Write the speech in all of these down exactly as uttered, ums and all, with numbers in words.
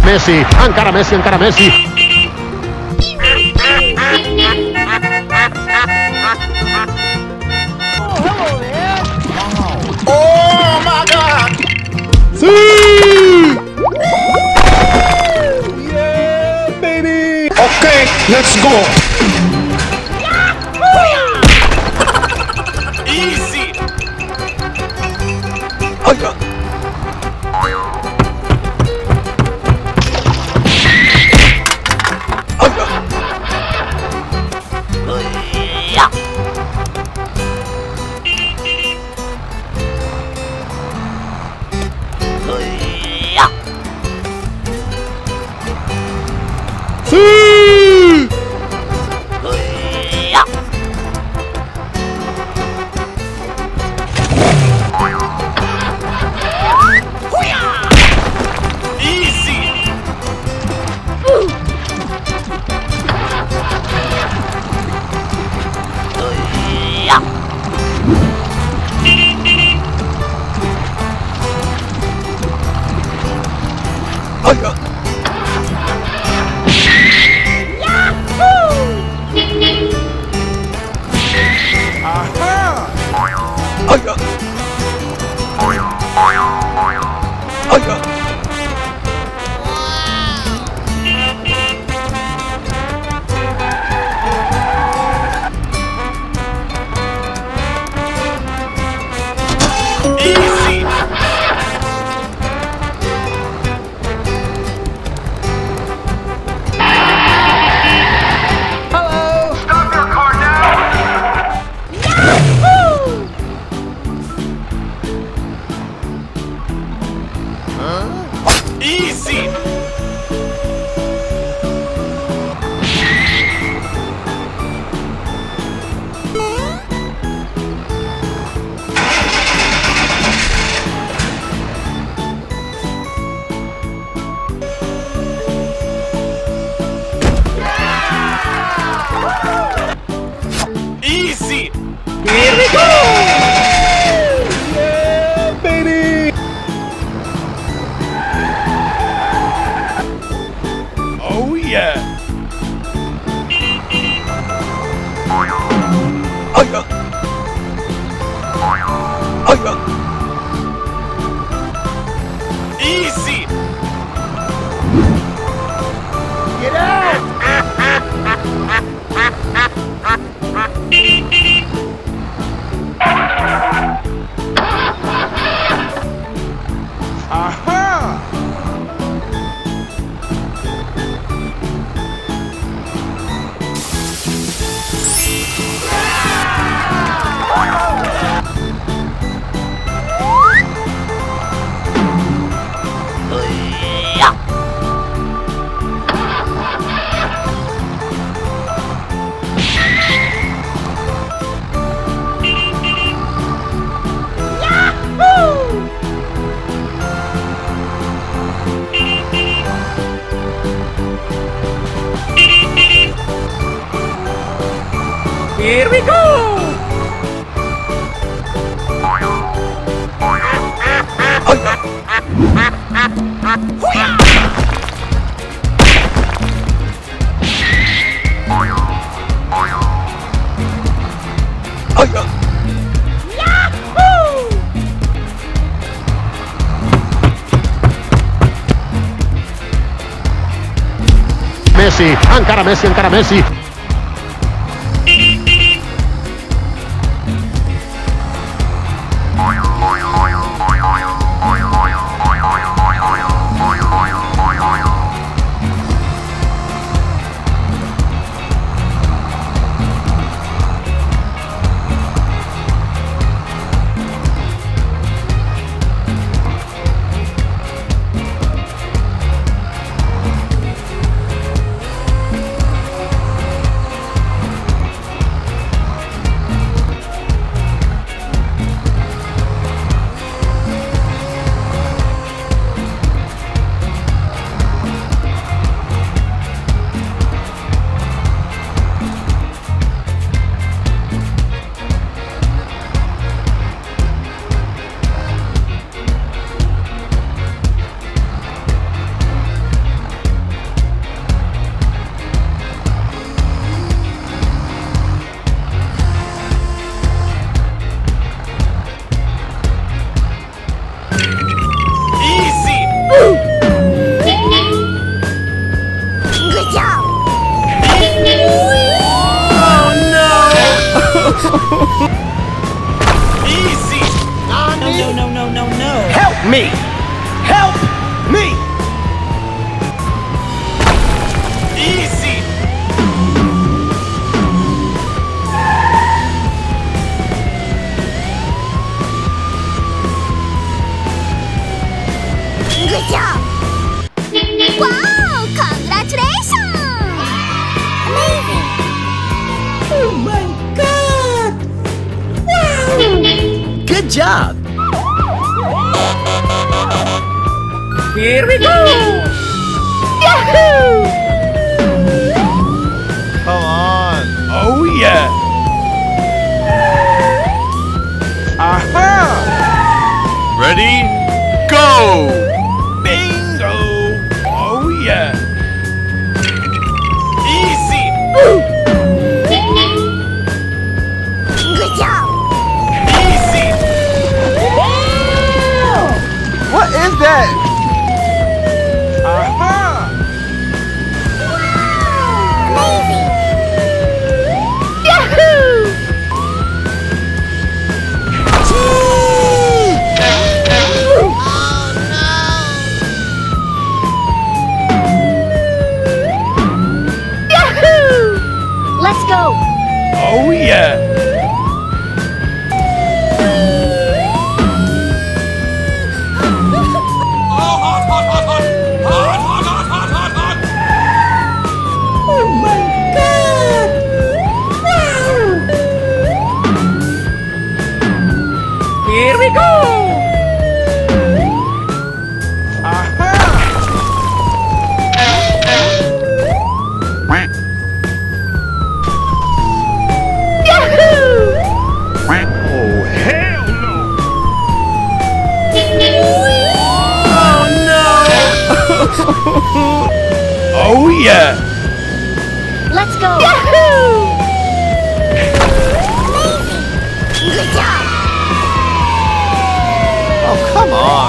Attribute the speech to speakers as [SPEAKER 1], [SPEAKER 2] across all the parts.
[SPEAKER 1] Messi, encara Messi, encara Messi.
[SPEAKER 2] Oh my God!
[SPEAKER 1] Sí!
[SPEAKER 2] Yeah, baby! Okay, let's go! Easy! Oh, yeah.
[SPEAKER 1] Sí!
[SPEAKER 2] Easy!
[SPEAKER 1] Here we go!
[SPEAKER 2] Yeah, baby! Oh yeah! Oh yeah! Oh yeah! Easy!
[SPEAKER 1] Get out!
[SPEAKER 2] Aha!
[SPEAKER 1] Here we go! Messi, encara Messi, encara Messi.
[SPEAKER 3] no, no, no, no, no.
[SPEAKER 2] Help me! Help me! Easy!
[SPEAKER 4] Good job! Wow! Congratulations! Amazing!
[SPEAKER 3] Oh my God! Wow!
[SPEAKER 2] Good job!
[SPEAKER 3] Here we go!
[SPEAKER 4] Yahoo!
[SPEAKER 2] Come on! Oh yeah! Aha! Ready? Go! Bingo! Oh yeah! Easy!
[SPEAKER 4] Good job!
[SPEAKER 2] Easy! What is that? Aha!
[SPEAKER 4] Amazing! Yahoo! Yahoo! Let's go!
[SPEAKER 2] Oh yeah!
[SPEAKER 3] Oh my God! Wow! Here we go!
[SPEAKER 2] Aha!
[SPEAKER 4] Yahoo!
[SPEAKER 2] Oh hell no! Oh yeah!
[SPEAKER 4] Let's go! Yahoo! Amazing! Good job!
[SPEAKER 2] Oh come on!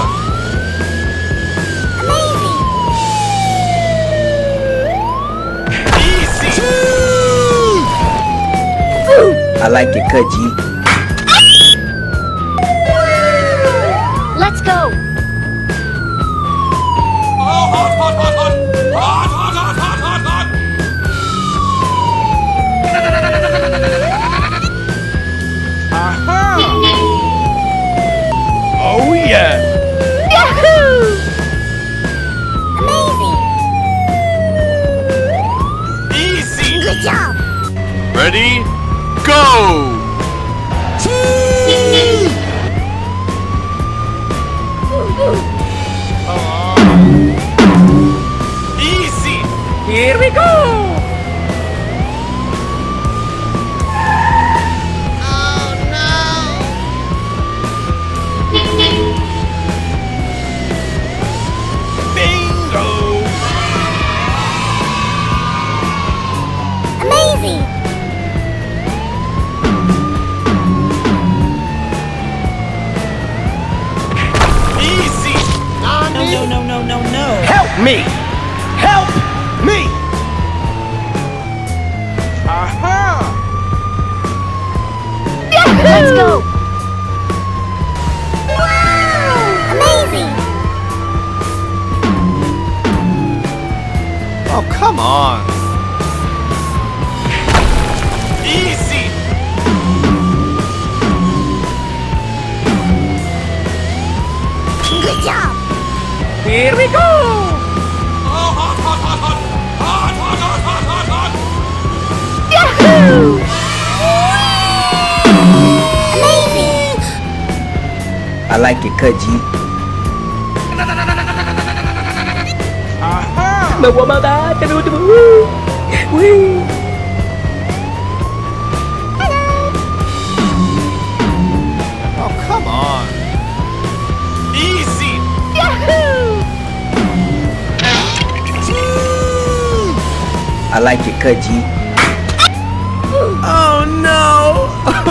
[SPEAKER 4] Amazing!
[SPEAKER 2] Easy!
[SPEAKER 3] I like it, Kaji.
[SPEAKER 4] Let's go!
[SPEAKER 2] Aha! Oh yeah!
[SPEAKER 4] Yahoo! Amazing!
[SPEAKER 2] Easy!
[SPEAKER 4] Good job!
[SPEAKER 2] Ready? Go! Easy!
[SPEAKER 3] Here we go!
[SPEAKER 2] Bingo!
[SPEAKER 4] Amazing!
[SPEAKER 2] Easy!
[SPEAKER 3] No, no, no, no, no, no.
[SPEAKER 2] Help me! Help me! Aha!
[SPEAKER 4] Yahoo! Let's go! Wow! Amazing!
[SPEAKER 2] Oh, come on! Easy!
[SPEAKER 4] Good job!
[SPEAKER 3] Here we go!
[SPEAKER 4] Yahoo! Amazing!
[SPEAKER 3] I like it, Kaji.
[SPEAKER 2] Aha!
[SPEAKER 3] Mà qua ba ba, ta đu ta bu. Wee.
[SPEAKER 2] Oh, come on! Easy!
[SPEAKER 4] Yahoo!
[SPEAKER 3] I like it, Kaji.
[SPEAKER 2] Oh no!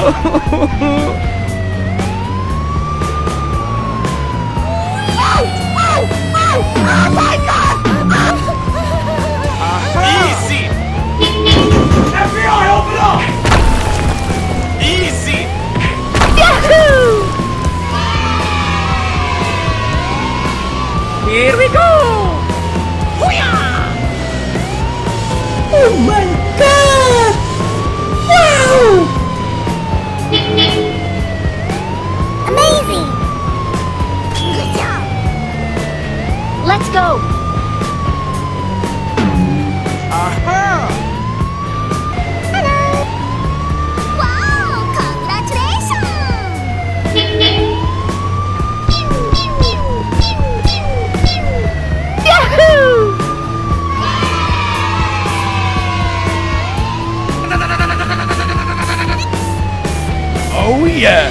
[SPEAKER 4] Oh my God!
[SPEAKER 2] Easy! F B I, open up! Easy!
[SPEAKER 4] Yahoo!
[SPEAKER 3] Here we go! Oh my god! Wow!
[SPEAKER 4] Amazing! Good job! Let's go!
[SPEAKER 2] Aha!
[SPEAKER 4] Hello! Wow! Congratulations! Yahoo!
[SPEAKER 2] Oh yeah!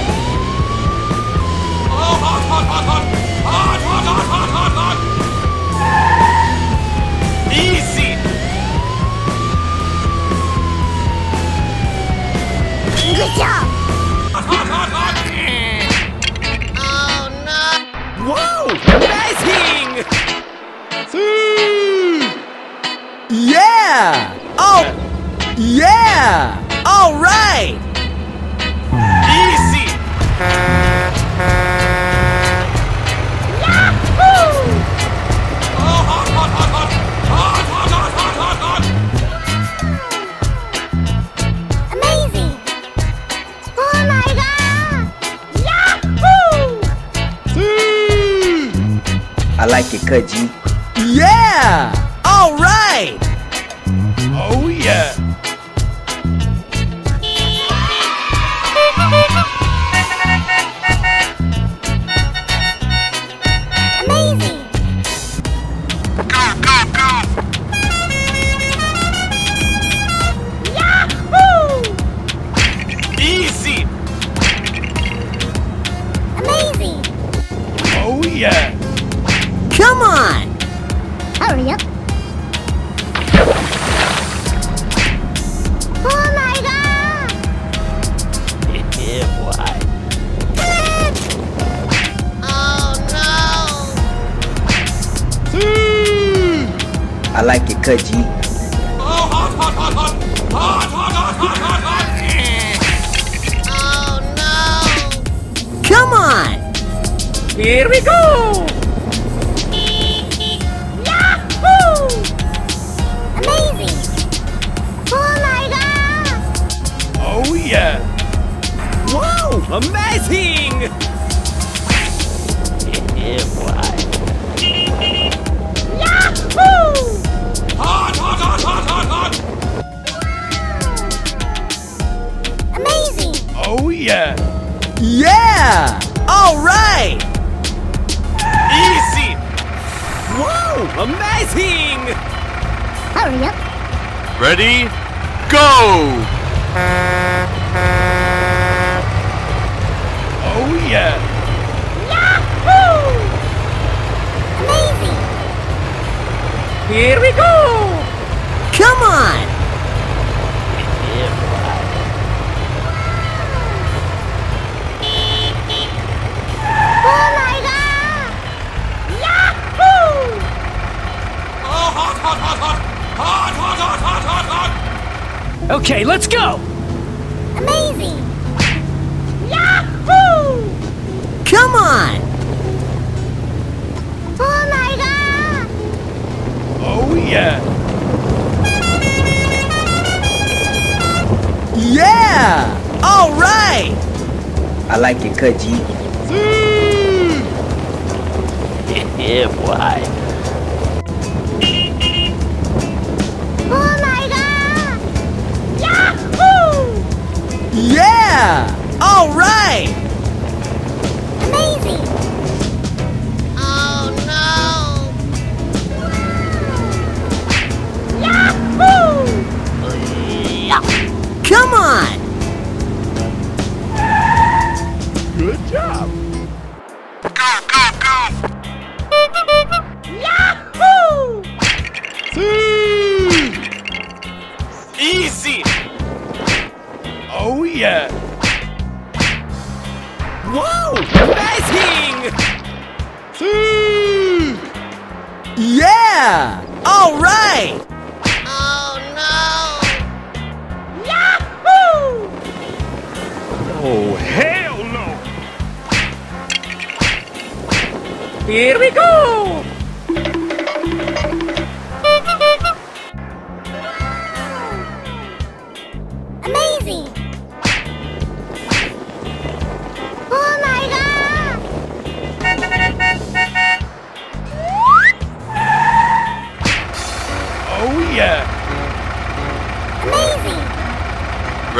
[SPEAKER 2] Oh, hot, hot, hot, hot! Hot, hot, hot, hot, hot, hot! Easy!
[SPEAKER 4] Good job!
[SPEAKER 2] Hot, hot, hot, hot!
[SPEAKER 4] Oh no!
[SPEAKER 3] Wow! Amazing! Yeah! Oh! Yeah! All right!
[SPEAKER 2] Easy!
[SPEAKER 4] Yahoo!
[SPEAKER 2] Oh, hot, hot, hot, hot! Hot, hot, hot, hot, hot, hot!
[SPEAKER 4] Amazing! Oh my god! Yahoo!
[SPEAKER 3] I like it, Kaji. Yeah! All right!
[SPEAKER 2] Oh yeah!
[SPEAKER 4] Amazing!
[SPEAKER 2] Go, go, go!
[SPEAKER 4] Yahoo!
[SPEAKER 2] Easy!
[SPEAKER 4] Amazing!
[SPEAKER 2] Oh yeah!
[SPEAKER 3] Come on!
[SPEAKER 4] Hurry up! Oh my god!
[SPEAKER 3] Yeah, boy.
[SPEAKER 4] Oh no!
[SPEAKER 3] I like it, Kaji.
[SPEAKER 2] Oh, hot, hot, hot, hot! Hot, hot, hot, hot, hot, hot!
[SPEAKER 4] Oh no!
[SPEAKER 3] Come on! Here we go!
[SPEAKER 4] Yahoo! Amazing! Oh my god!
[SPEAKER 2] Oh yeah!
[SPEAKER 3] Wow! Amazing! Yeah, boy.
[SPEAKER 4] Yahoo!
[SPEAKER 2] Hot, hot, hot, hot, hot, hot!
[SPEAKER 4] Amazing!
[SPEAKER 2] Oh yeah!
[SPEAKER 3] Yeah! All right!
[SPEAKER 2] Easy!
[SPEAKER 3] Wow! Amazing!
[SPEAKER 4] Hurry up!
[SPEAKER 2] Ready? Go! Oh yeah!
[SPEAKER 4] Yahoo! Amazing!
[SPEAKER 3] Here we go! Come on! Yeah, boy.
[SPEAKER 4] Oh my god! Yahoo!
[SPEAKER 2] Oh, hot, hot, hot, hot! Hot, hot, hot, hot, hot, hot!
[SPEAKER 3] Okay, let's go!
[SPEAKER 4] Amazing! Yahoo!
[SPEAKER 3] Come on!
[SPEAKER 4] Oh my god!
[SPEAKER 2] Oh yeah!
[SPEAKER 3] Yeah! All right! I like it, Kaji. Yeah, boy.
[SPEAKER 4] Oh my god! Yahoo!
[SPEAKER 3] Yeah! All right!
[SPEAKER 4] Amazing! Oh no! Yahoo!
[SPEAKER 3] Come on!
[SPEAKER 2] Good job!
[SPEAKER 4] Yahoo!
[SPEAKER 2] Easy! Oh yeah!
[SPEAKER 3] Wow! Amazing! Yeah! All right!
[SPEAKER 4] Oh no! Yahoo!
[SPEAKER 2] Oh hell no!
[SPEAKER 3] Here we go!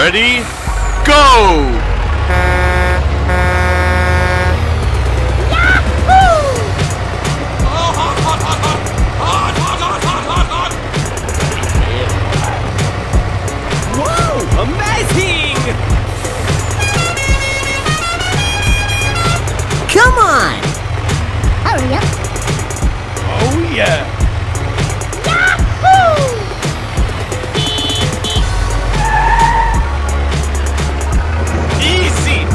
[SPEAKER 2] Ready, go!
[SPEAKER 3] Amazing! Come on!
[SPEAKER 4] Hurry up!
[SPEAKER 2] Oh yeah!
[SPEAKER 4] Yahoo!
[SPEAKER 2] Easy!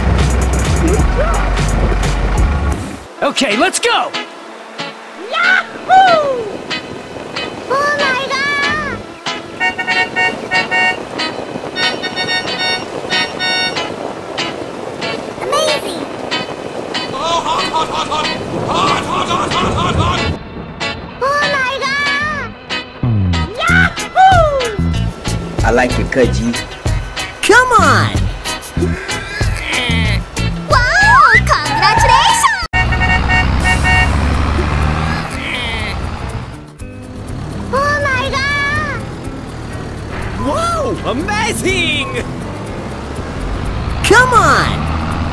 [SPEAKER 3] Okay, let's go!
[SPEAKER 4] Yahoo! Oh my god! Amazing!
[SPEAKER 2] Oh, hot, hot, hot, hot! Hot, hot, hot, hot, hot, hot!
[SPEAKER 4] Oh my god! Yahoo!
[SPEAKER 3] I like it, Kudgy. Come on!
[SPEAKER 4] Wow! Congratulations! Oh my god!
[SPEAKER 3] Whoa! Amazing! Come on!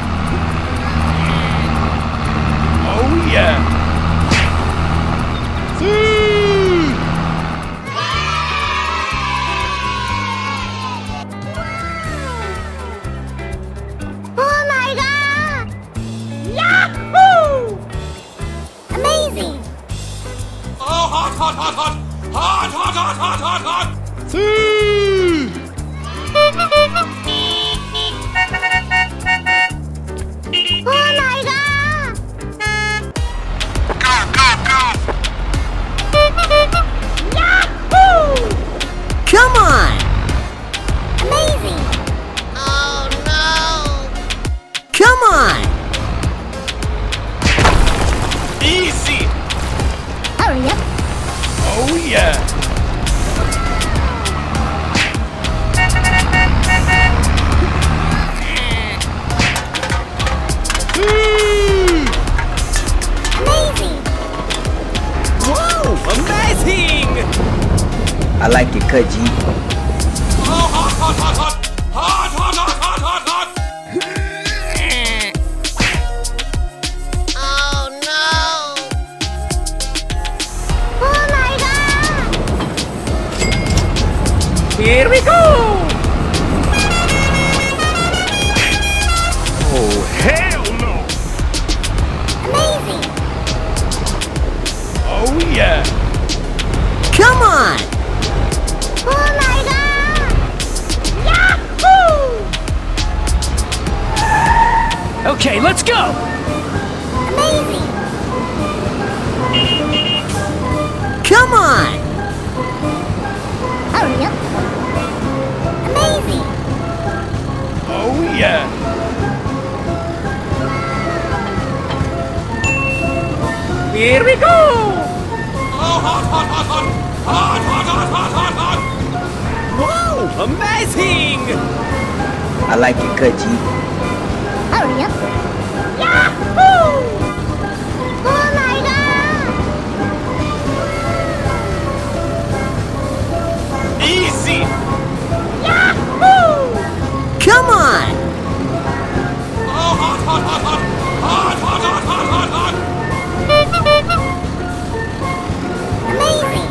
[SPEAKER 2] Oh yeah!
[SPEAKER 4] Oh my god! Yahoo! Amazing!
[SPEAKER 2] Oh, hot, hot, hot, hot! Hot, hot, hot, hot, hot, hot!
[SPEAKER 4] Oh my god!
[SPEAKER 2] Go, go, go!
[SPEAKER 4] Yahoo!
[SPEAKER 3] Come on!
[SPEAKER 4] Amazing! Oh no!
[SPEAKER 3] Come on!
[SPEAKER 2] Easy!
[SPEAKER 4] Hurry up!
[SPEAKER 2] Oh yeah!
[SPEAKER 4] Amazing!
[SPEAKER 3] Whoa! Amazing! I like it, Kudgy.
[SPEAKER 2] Oh, hot, hot, hot, hot! Hot, hot, hot, hot, hot, hot!
[SPEAKER 4] Oh no! Oh my god!
[SPEAKER 3] Here we go!
[SPEAKER 2] Oh, hell no!
[SPEAKER 4] Amazing!
[SPEAKER 2] Oh yeah!
[SPEAKER 3] Come on!
[SPEAKER 4] Oh my god! Yahoo!
[SPEAKER 3] Okay, let's go!
[SPEAKER 4] Amazing!
[SPEAKER 3] Come on!
[SPEAKER 4] Hurry up! Amazing!
[SPEAKER 2] Oh yeah!
[SPEAKER 3] Here we go!
[SPEAKER 2] Oh, hot, hot, hot, hot! Hot, hot, hot, hot, hot, hot!
[SPEAKER 3] Whoa! Amazing! I like it, Kudgy.
[SPEAKER 4] Hurry up! Yahoo! Oh my god!
[SPEAKER 2] Easy!
[SPEAKER 4] Yahoo!
[SPEAKER 3] Come on!
[SPEAKER 2] Oh, hot, hot, hot, hot! Hot, hot, hot, hot, hot, hot!
[SPEAKER 4] Amazing!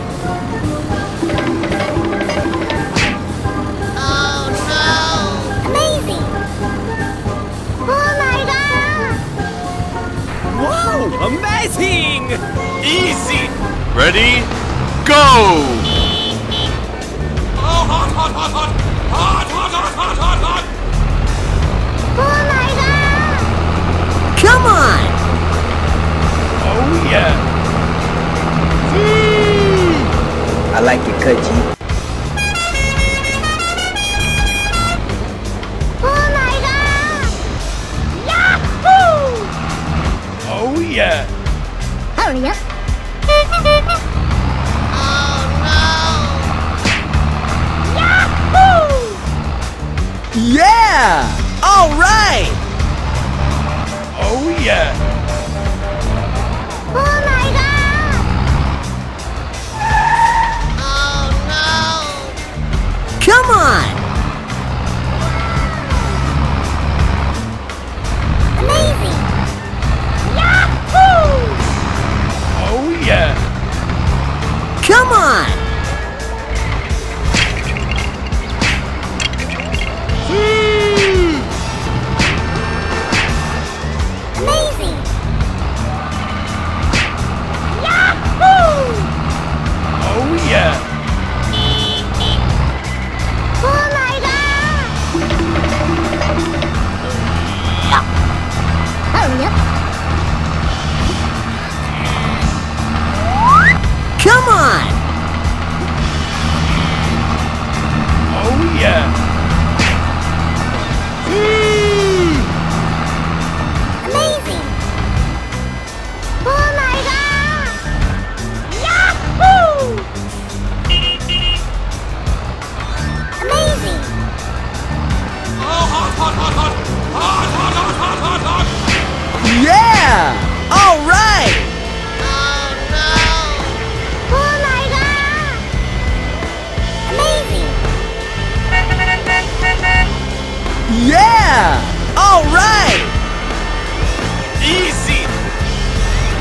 [SPEAKER 4] Oh no! Amazing! Oh my god!
[SPEAKER 3] Whoa! Amazing!
[SPEAKER 2] Easy! Ready, go! Oh, hot, hot, hot, hot! Hot, hot, hot, hot, hot, hot!
[SPEAKER 4] Oh my god!
[SPEAKER 3] Come on!
[SPEAKER 2] Oh yeah!
[SPEAKER 3] I like it, Kudgy.
[SPEAKER 4] Oh my god! Yahoo!
[SPEAKER 2] Oh yeah!
[SPEAKER 4] Hurry up! Oh no! Yahoo!
[SPEAKER 3] Yeah! All right!
[SPEAKER 2] Oh yeah!
[SPEAKER 4] Oh my god! Oh no!
[SPEAKER 3] Come on!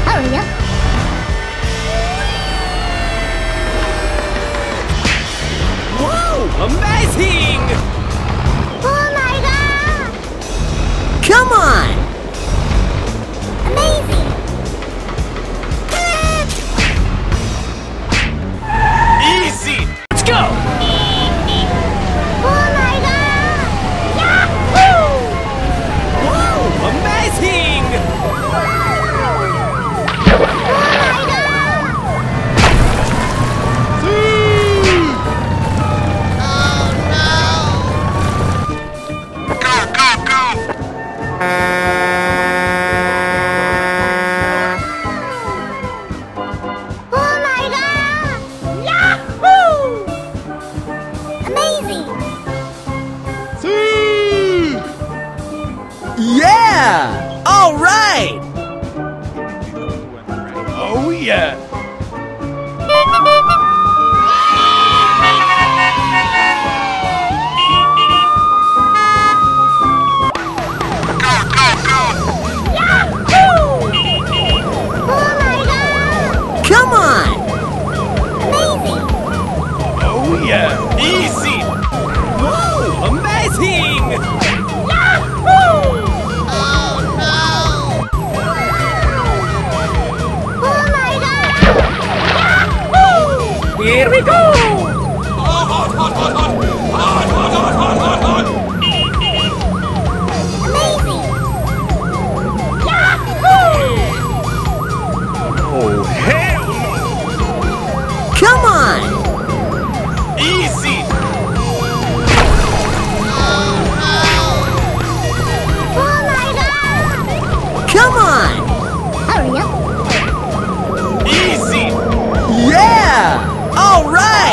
[SPEAKER 4] Hurry up.
[SPEAKER 3] Whoa! Amazing!
[SPEAKER 4] Oh my god!
[SPEAKER 3] Come on!
[SPEAKER 4] Amazing!
[SPEAKER 3] Easy! Let's go!
[SPEAKER 4] Oh my god! Yahoo!
[SPEAKER 3] Whoa! Amazing!
[SPEAKER 4] Oh my god! Oh my god! Yahoo! Amazing!
[SPEAKER 3] Yeah! All right! Oh yeah!
[SPEAKER 4] Oh my god!
[SPEAKER 3] Come on!
[SPEAKER 4] Amazing!
[SPEAKER 3] Oh yeah! Easy! Whoa! Amazing!
[SPEAKER 4] Yahoo! Oh no! Oh my god! Yahoo!
[SPEAKER 3] Here we go!
[SPEAKER 2] Hot, hot, hot, hot, hot! Hot, hot, hot, hot, hot, hot!
[SPEAKER 4] Amazing! Yahoo!
[SPEAKER 3] Oh hell no! Come on! Easy!
[SPEAKER 4] Oh my god!
[SPEAKER 3] Come on!
[SPEAKER 4] Hurry up!
[SPEAKER 3] Easy! Yeah! All right!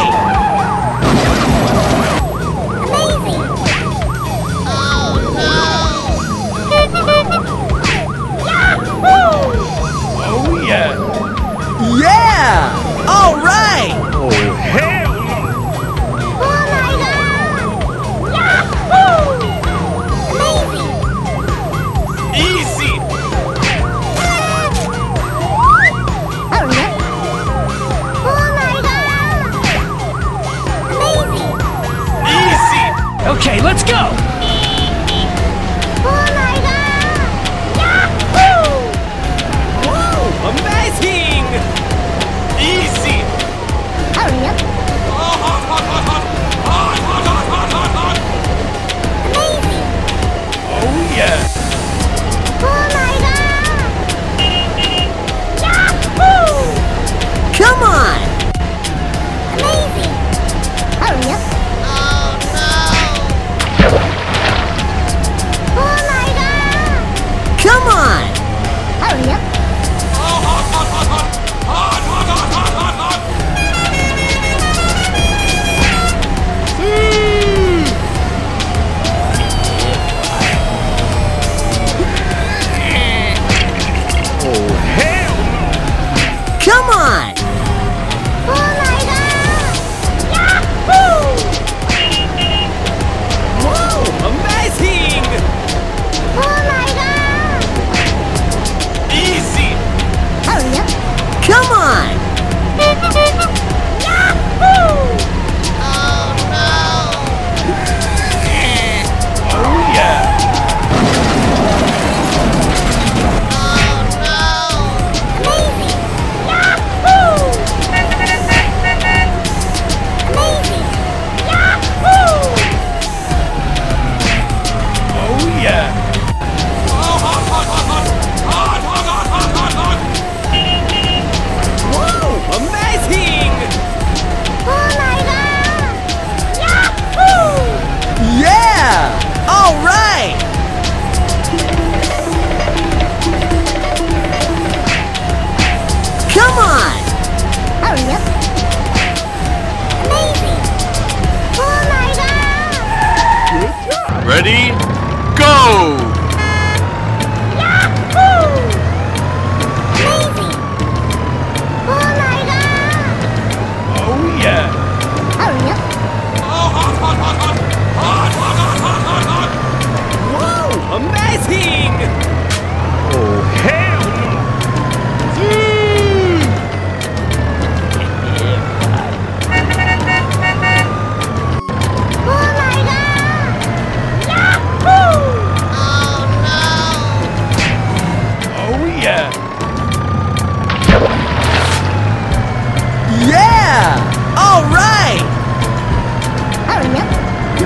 [SPEAKER 3] Yeah! All right!
[SPEAKER 4] Hurry up.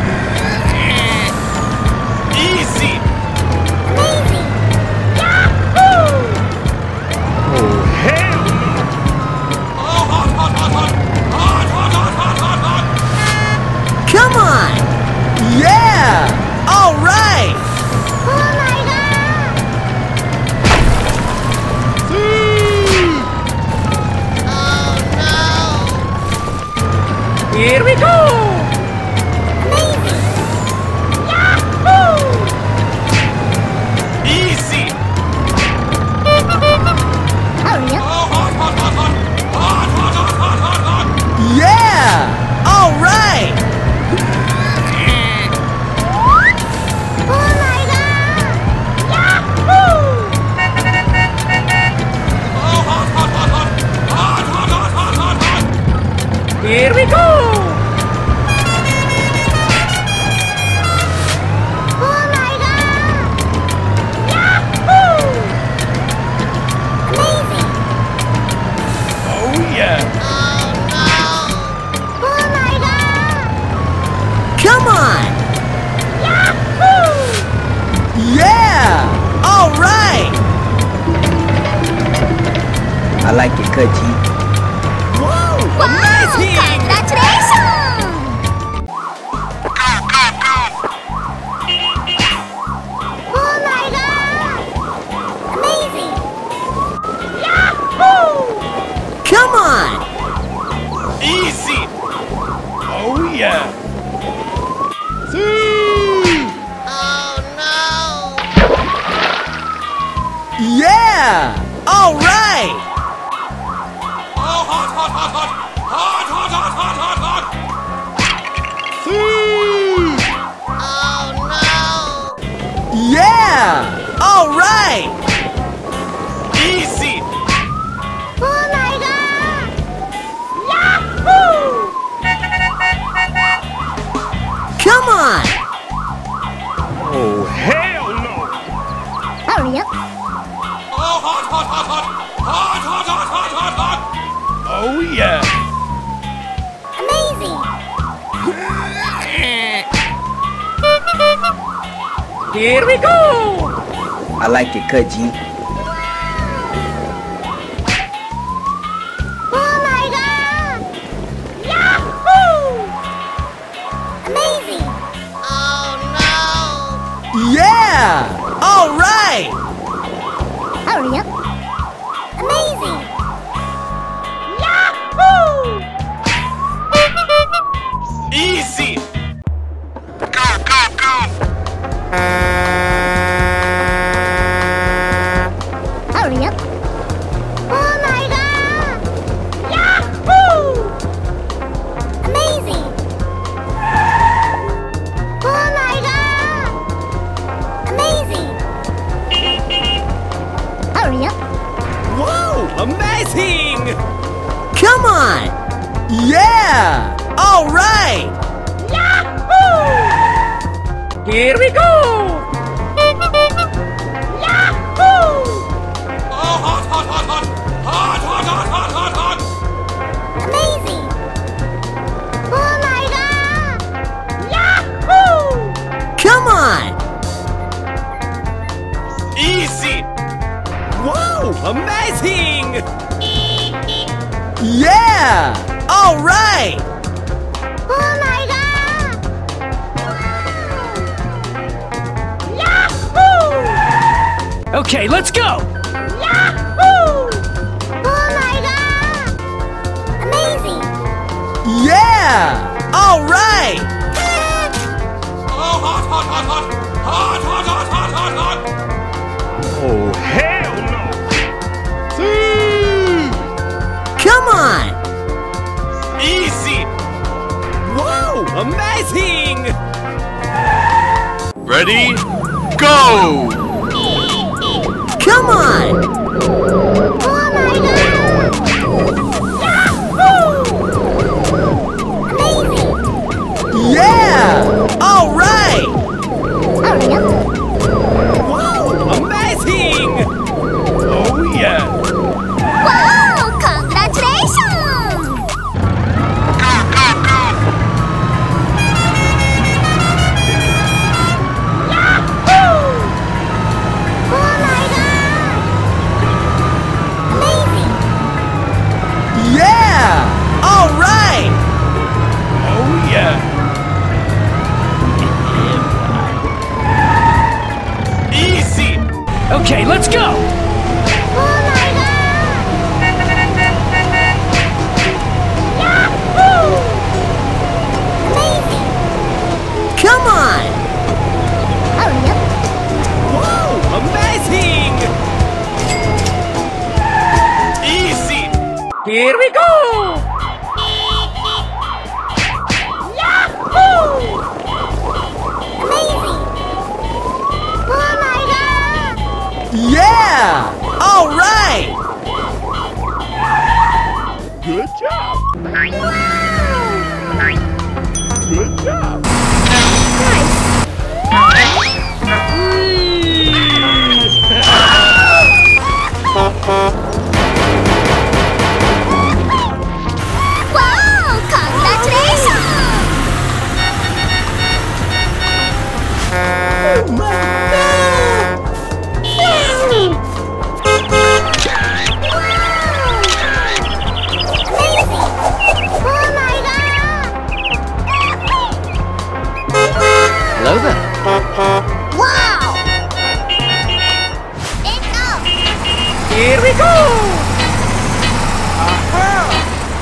[SPEAKER 2] Easy.
[SPEAKER 4] Amazing. Yahoo!
[SPEAKER 2] Oh, hell no. Oh, hot, hot, hot, hot. Hot, hot, hot, hot, hot, hot.
[SPEAKER 3] Come on! Yeah! All right!
[SPEAKER 4] Oh my God! Oh no!
[SPEAKER 3] Here we go!
[SPEAKER 4] Amazing! Yahoo!
[SPEAKER 2] Easy.
[SPEAKER 4] Hurry up.
[SPEAKER 2] Oh, hot, hot, hot, hot. Hot, hot, hot, hot, hot, hot.
[SPEAKER 3] Yeah! All right!
[SPEAKER 4] Oh my God! Yahoo!
[SPEAKER 2] Oh, hot, hot, hot, hot. Hot, hot, hot, hot, hot, hot.
[SPEAKER 3] Here we go!
[SPEAKER 4] Oh my God! Yahoo! Amazing!
[SPEAKER 2] Oh, yeah.
[SPEAKER 4] Oh no! Oh my God!
[SPEAKER 3] Come on!
[SPEAKER 4] Yahoo!
[SPEAKER 3] Yeah! All right! I like it, Kaji. Whoa!
[SPEAKER 4] Amazing! Congratulations! Oh my God! Amazing! Yahoo!
[SPEAKER 3] Come on!
[SPEAKER 2] Easy. Oh, yeah.
[SPEAKER 4] Oh no!
[SPEAKER 3] Yeah! All right!
[SPEAKER 2] Oh, hot, hot, hot, hot. Hot, hot, hot, hot, hot, hot.
[SPEAKER 4] Oh no!
[SPEAKER 3] Yeah! All right!
[SPEAKER 2] Easy.
[SPEAKER 4] Oh my God! Yahoo!
[SPEAKER 3] Come on!
[SPEAKER 2] Oh, hell no.
[SPEAKER 4] Hurry up!
[SPEAKER 2] Oh, hot, hot, hot, hot. Hot, hot, hot, hot, hot, hot. Oh, yeah.
[SPEAKER 4] Amazing!
[SPEAKER 3] Here we go! I like it, Kaji.
[SPEAKER 4] Oh my God! Yahoo! Amazing! Oh no!
[SPEAKER 3] Yeah! All right!
[SPEAKER 4] Hurry up! Amazing! Yahoo!
[SPEAKER 2] Easy. Go, go, go.
[SPEAKER 4] Hurry up! Oh my God! Yahoo! Amazing! Oh my God! Amazing! Hurry up!
[SPEAKER 3] Whoa! Amazing! Come on! Yeah! All right!
[SPEAKER 4] Yahoo!
[SPEAKER 3] Here we go!
[SPEAKER 4] Yahoo!
[SPEAKER 2] Oh, hot, hot, hot, hot. Hot, hot, hot, hot, hot, hot.
[SPEAKER 4] Amazing! Oh my God! Yahoo!
[SPEAKER 3] Come on!
[SPEAKER 2] Easy.
[SPEAKER 3] Whoa! Amazing! Yeah! All right!
[SPEAKER 4] Oh my God! Yahoo!
[SPEAKER 3] Okay, let's go!
[SPEAKER 4] Yahoo! Oh my God! Amazing!
[SPEAKER 3] Yeah! All right!
[SPEAKER 2] Oh, hot, hot, hot, hot. Hot, hot, hot, hot, hot, hot. Oh, hell no.
[SPEAKER 3] Come on!
[SPEAKER 2] Easy.
[SPEAKER 3] Whoa! Amazing!
[SPEAKER 2] Ready? Go.
[SPEAKER 3] Come on!
[SPEAKER 4] Oh my God! Yahoo! Amazing!
[SPEAKER 3] Yeah! All right!
[SPEAKER 4] Hurry up!
[SPEAKER 3] Whoa! Amazing!
[SPEAKER 2] Oh, yeah.
[SPEAKER 4] Wow! Congratulations!
[SPEAKER 3] Here we go!
[SPEAKER 4] Yahoo! Amazing! Oh my god!
[SPEAKER 3] Yeah! All right!
[SPEAKER 2] Good job.
[SPEAKER 4] Wow!
[SPEAKER 2] Good job.
[SPEAKER 4] Wow! Congratulations!
[SPEAKER 3] Oh my God!
[SPEAKER 4] Oh my god!
[SPEAKER 3] Hello there.
[SPEAKER 4] Wow! It's up!
[SPEAKER 3] Here we go! Aha!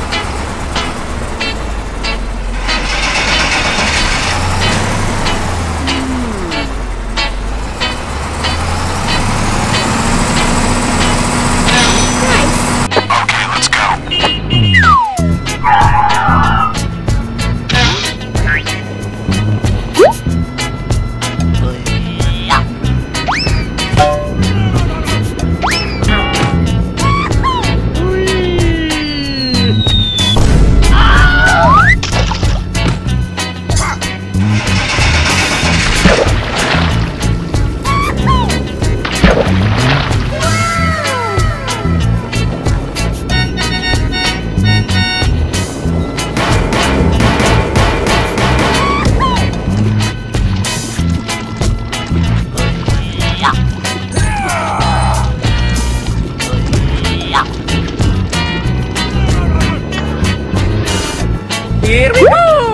[SPEAKER 3] Here we go!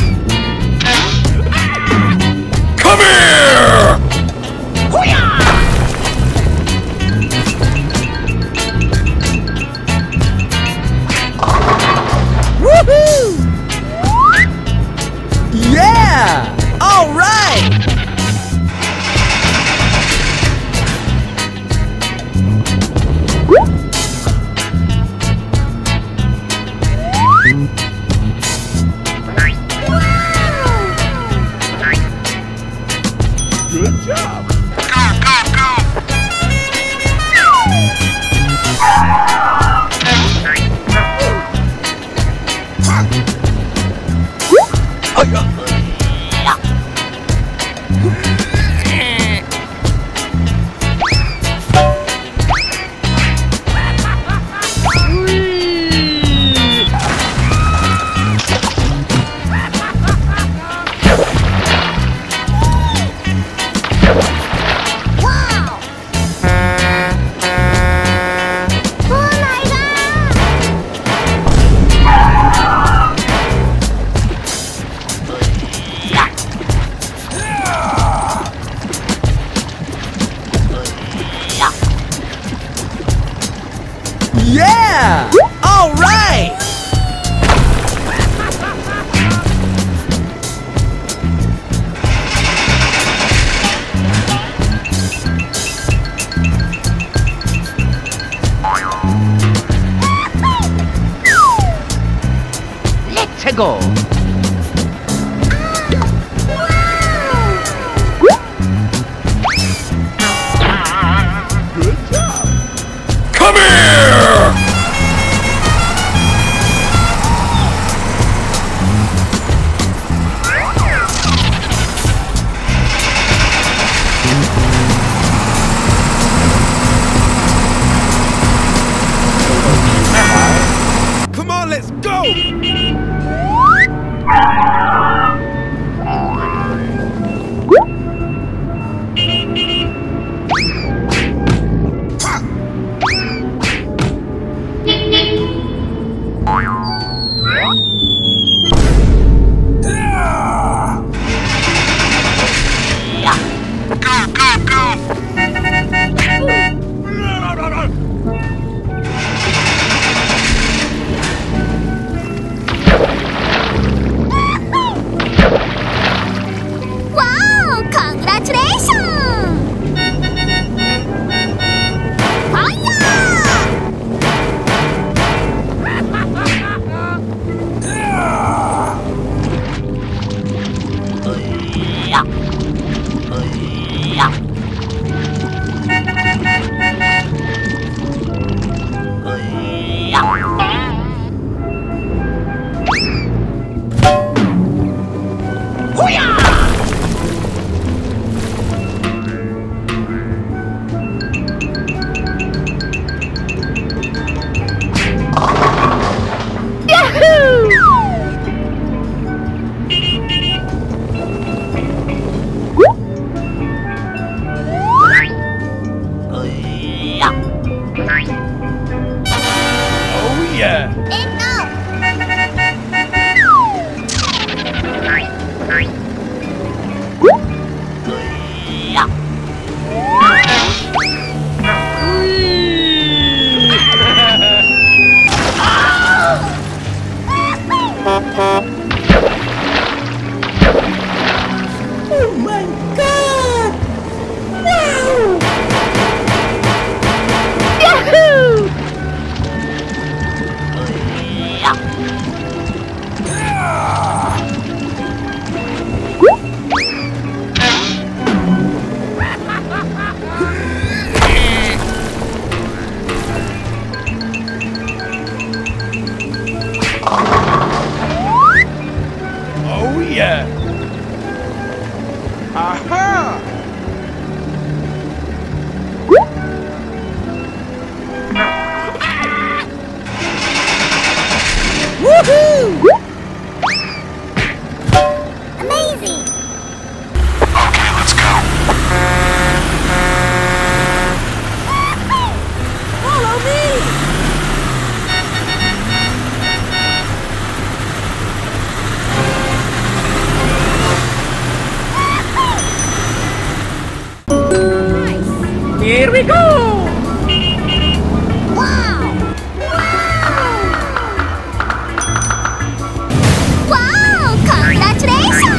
[SPEAKER 2] Come here!
[SPEAKER 3] Woohoo! Yeah! All right!
[SPEAKER 2] Good job.
[SPEAKER 4] Wow! Oh my god!
[SPEAKER 3] Yeah! All right!
[SPEAKER 1] Let's go.
[SPEAKER 2] Good job. Come here! Come on, let's go! we go!
[SPEAKER 4] Wow! Wow! Congratulations!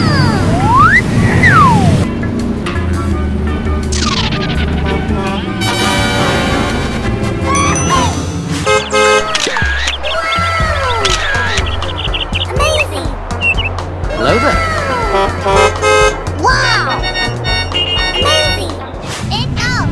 [SPEAKER 4] Amazing!
[SPEAKER 3] Hello there.
[SPEAKER 4] Wow! Amazing! It up!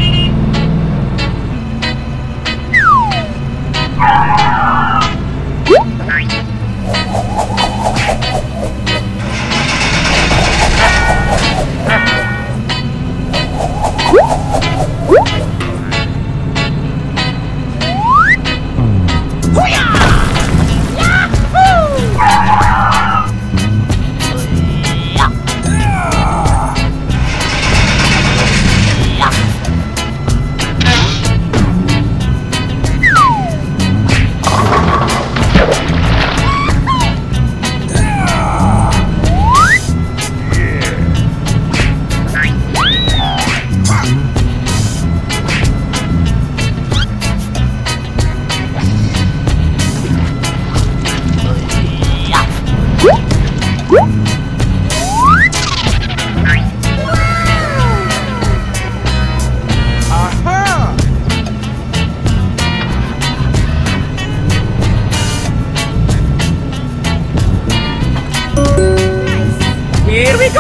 [SPEAKER 2] Here we go!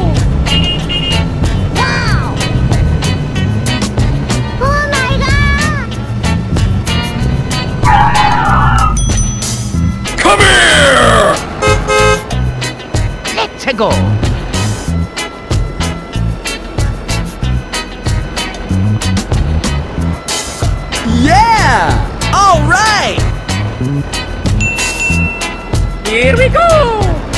[SPEAKER 4] Wow! Oh my god!
[SPEAKER 2] Come here!
[SPEAKER 3] Let's go. Yeah! All right!
[SPEAKER 2] Here we go!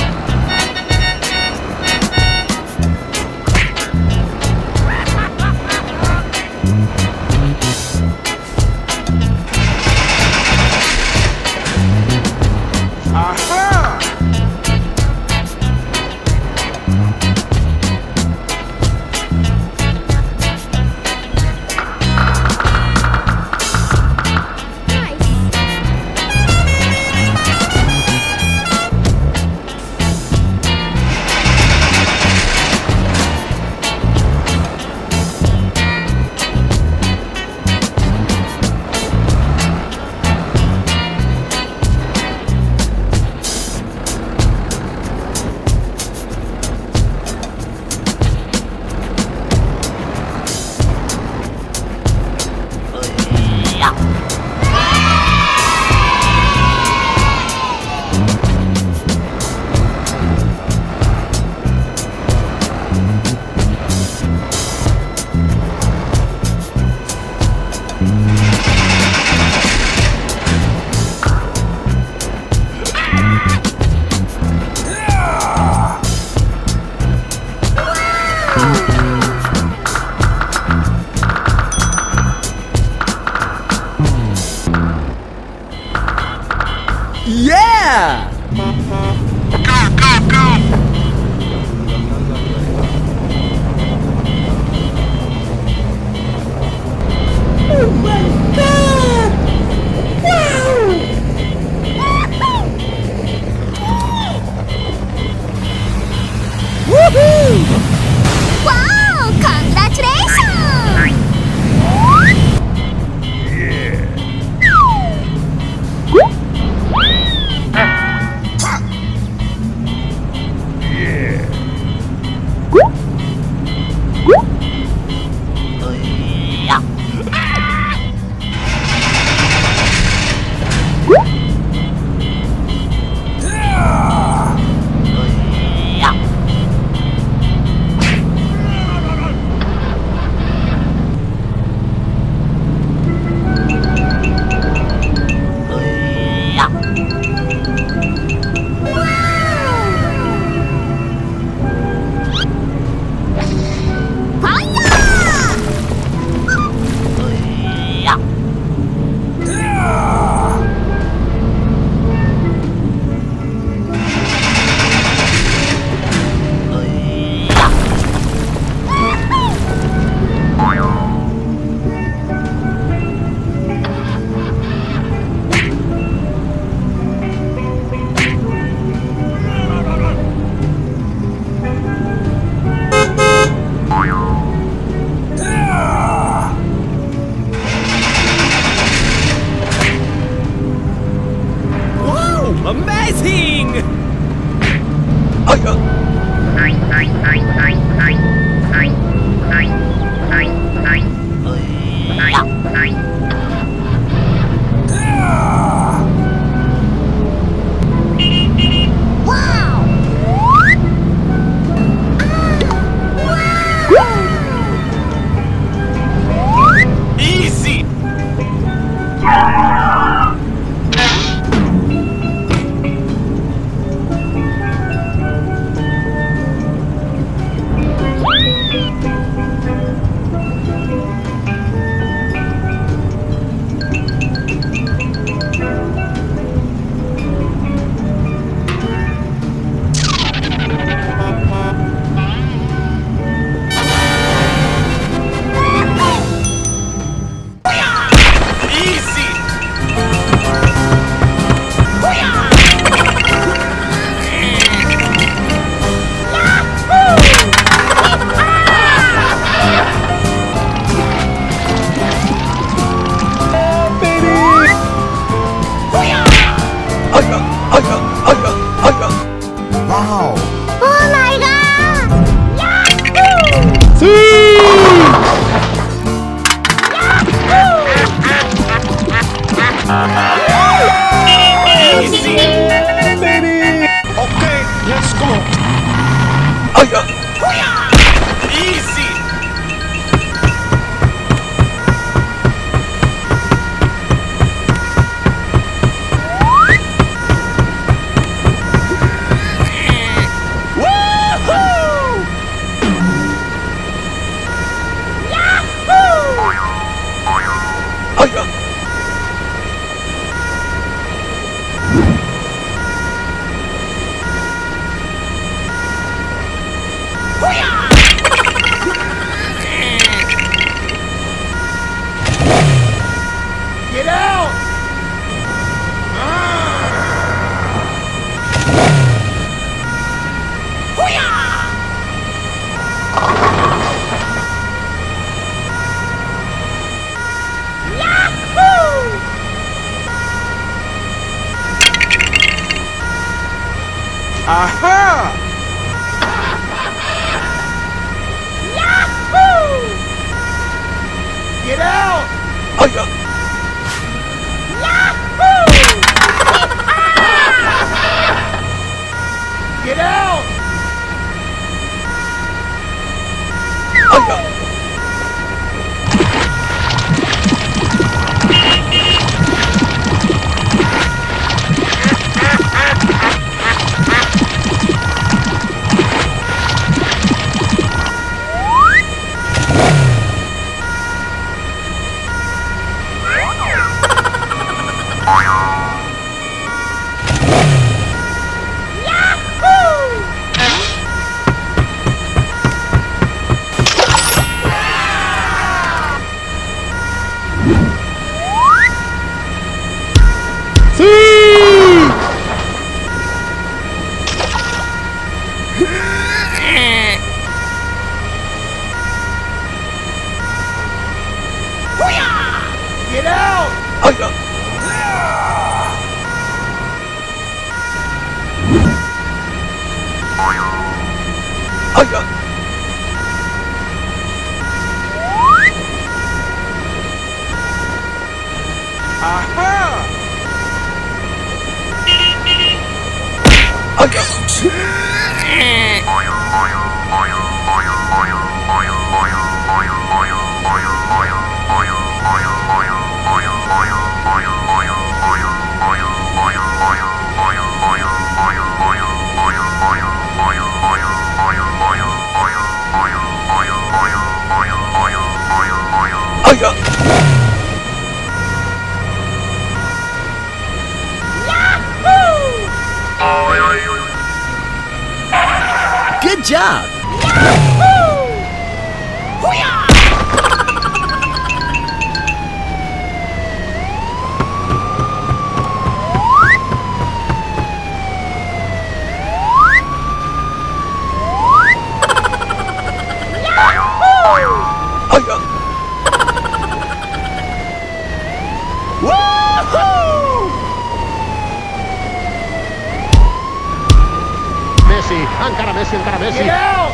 [SPEAKER 3] Yeah!
[SPEAKER 4] Wow! Congratulations!
[SPEAKER 2] Easy, baby. Okay, let's go.
[SPEAKER 3] Oh, yeah.
[SPEAKER 2] Easy.
[SPEAKER 3] Oh, yeah.
[SPEAKER 2] Get out. Aha! Yahoo! Get out!
[SPEAKER 3] Oh, yeah.
[SPEAKER 2] Yahoo! Get out!
[SPEAKER 3] Oh, yeah.
[SPEAKER 2] Get out!
[SPEAKER 3] Oh, yeah. Oh, yeah.
[SPEAKER 2] Aha!
[SPEAKER 3] Oh, yeah. Oh, yeah.
[SPEAKER 5] Good job!
[SPEAKER 3] Oh, yeah.
[SPEAKER 1] Messi, encara Messi, encara Messi.
[SPEAKER 2] Get out!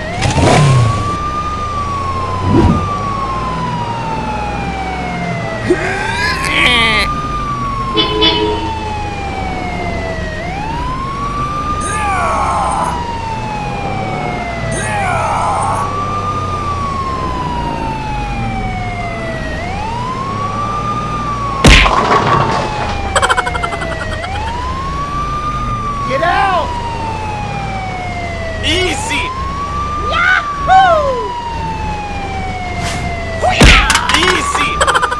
[SPEAKER 2] Get out! Easy! Yahoo! Easy!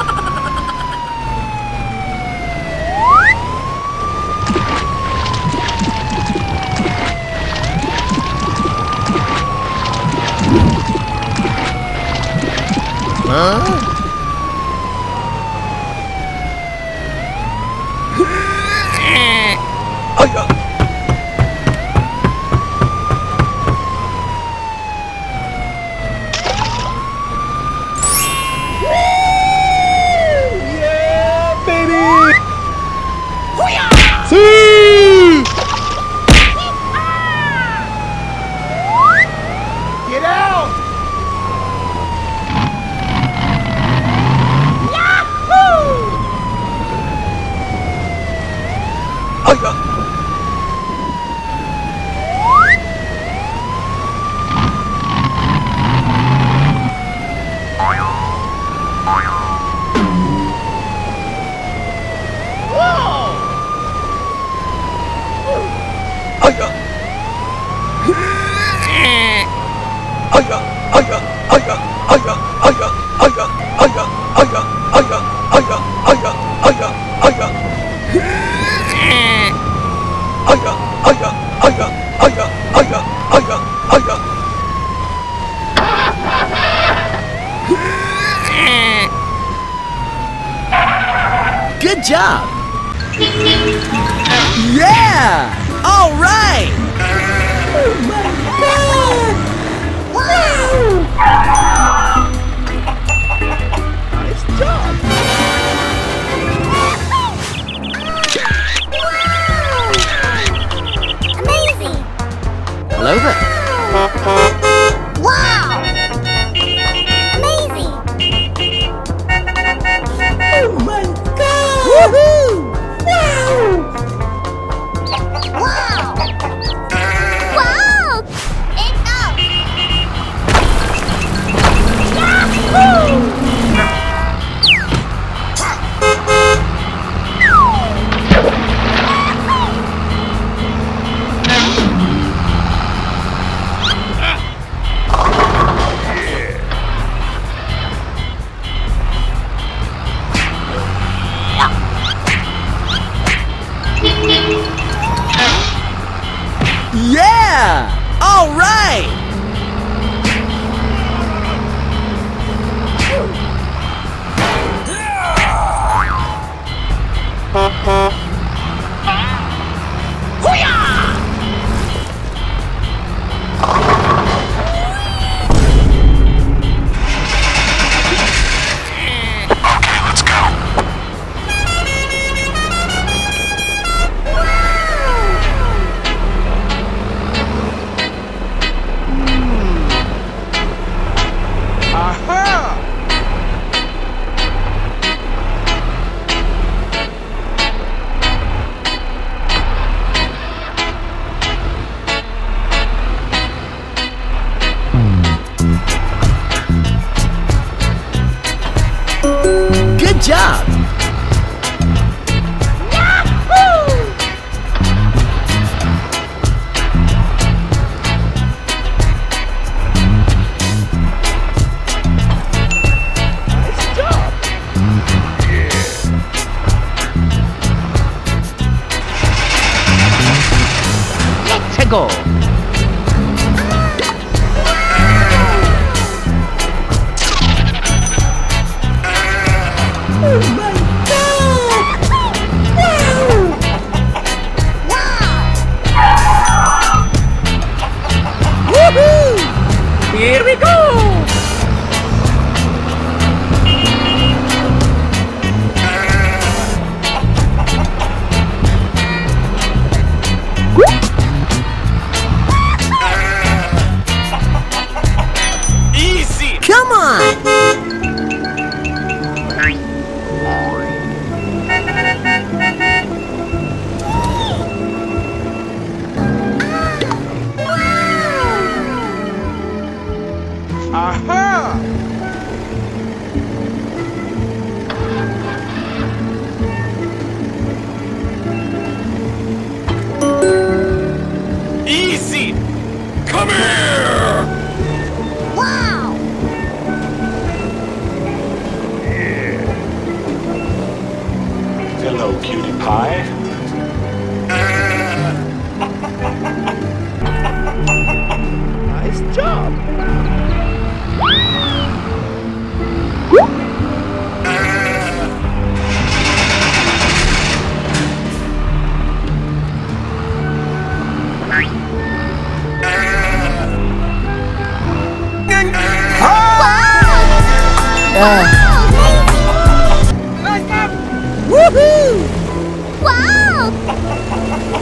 [SPEAKER 1] Huh?
[SPEAKER 3] Oh, yeah.
[SPEAKER 2] Yeah, baby! Get out! Yahoo!
[SPEAKER 5] Good job! Yeah! All right! Oh my God! Wow! Nice job!
[SPEAKER 4] Amazing!
[SPEAKER 5] Hello there!
[SPEAKER 4] Wow! Amazing!
[SPEAKER 5] Oh my God! Woohoo!
[SPEAKER 4] Wow! Wow! It's up! Yahoo!
[SPEAKER 5] Yeah! All right! Good job!
[SPEAKER 1] Let's go.
[SPEAKER 5] Oh my God! Woohoo! Here we go!
[SPEAKER 2] Easy!
[SPEAKER 5] Come on!
[SPEAKER 2] Aha! Easy! Come here!
[SPEAKER 4] Wow!
[SPEAKER 2] Hello, cutie pie.
[SPEAKER 5] Nice job! Woohoo!
[SPEAKER 4] Wow!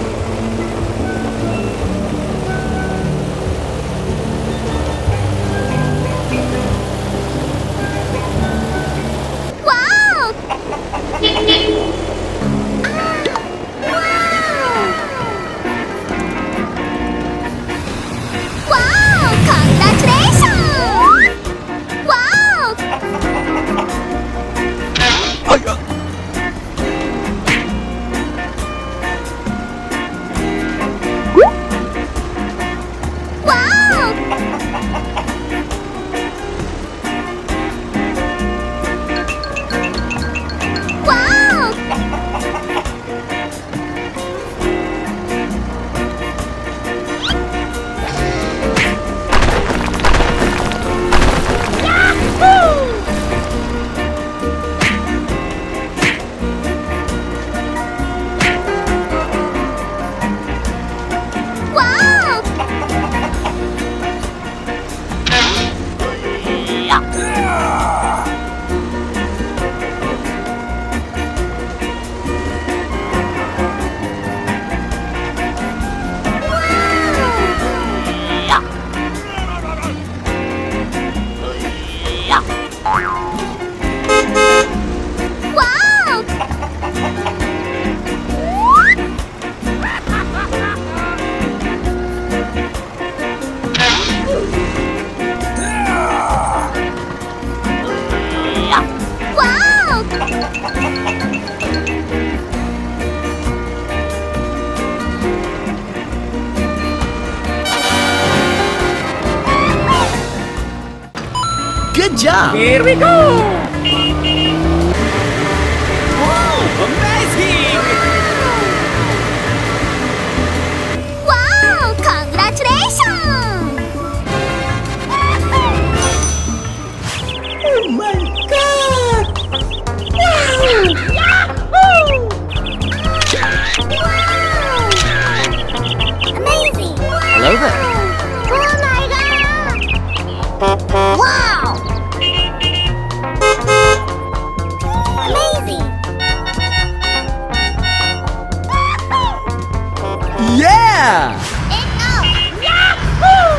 [SPEAKER 4] Wow! Wow! Congratulations! Wow!
[SPEAKER 3] job!
[SPEAKER 5] Here we go! Wow, amazing!
[SPEAKER 4] Wow! Congratulations!
[SPEAKER 5] Oh my god! Wow!
[SPEAKER 4] Yahoo! Wow! Amazing!
[SPEAKER 3] Hello there.
[SPEAKER 4] Oh my god! Wow! Amazing!
[SPEAKER 3] Yeah!
[SPEAKER 4] Yahoo!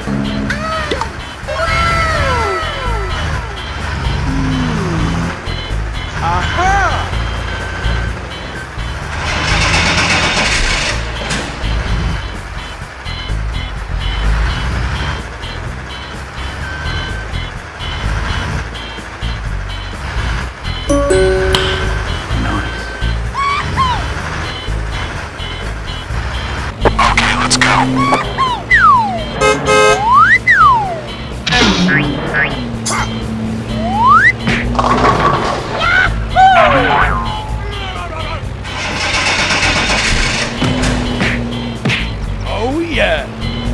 [SPEAKER 2] Oh yeah!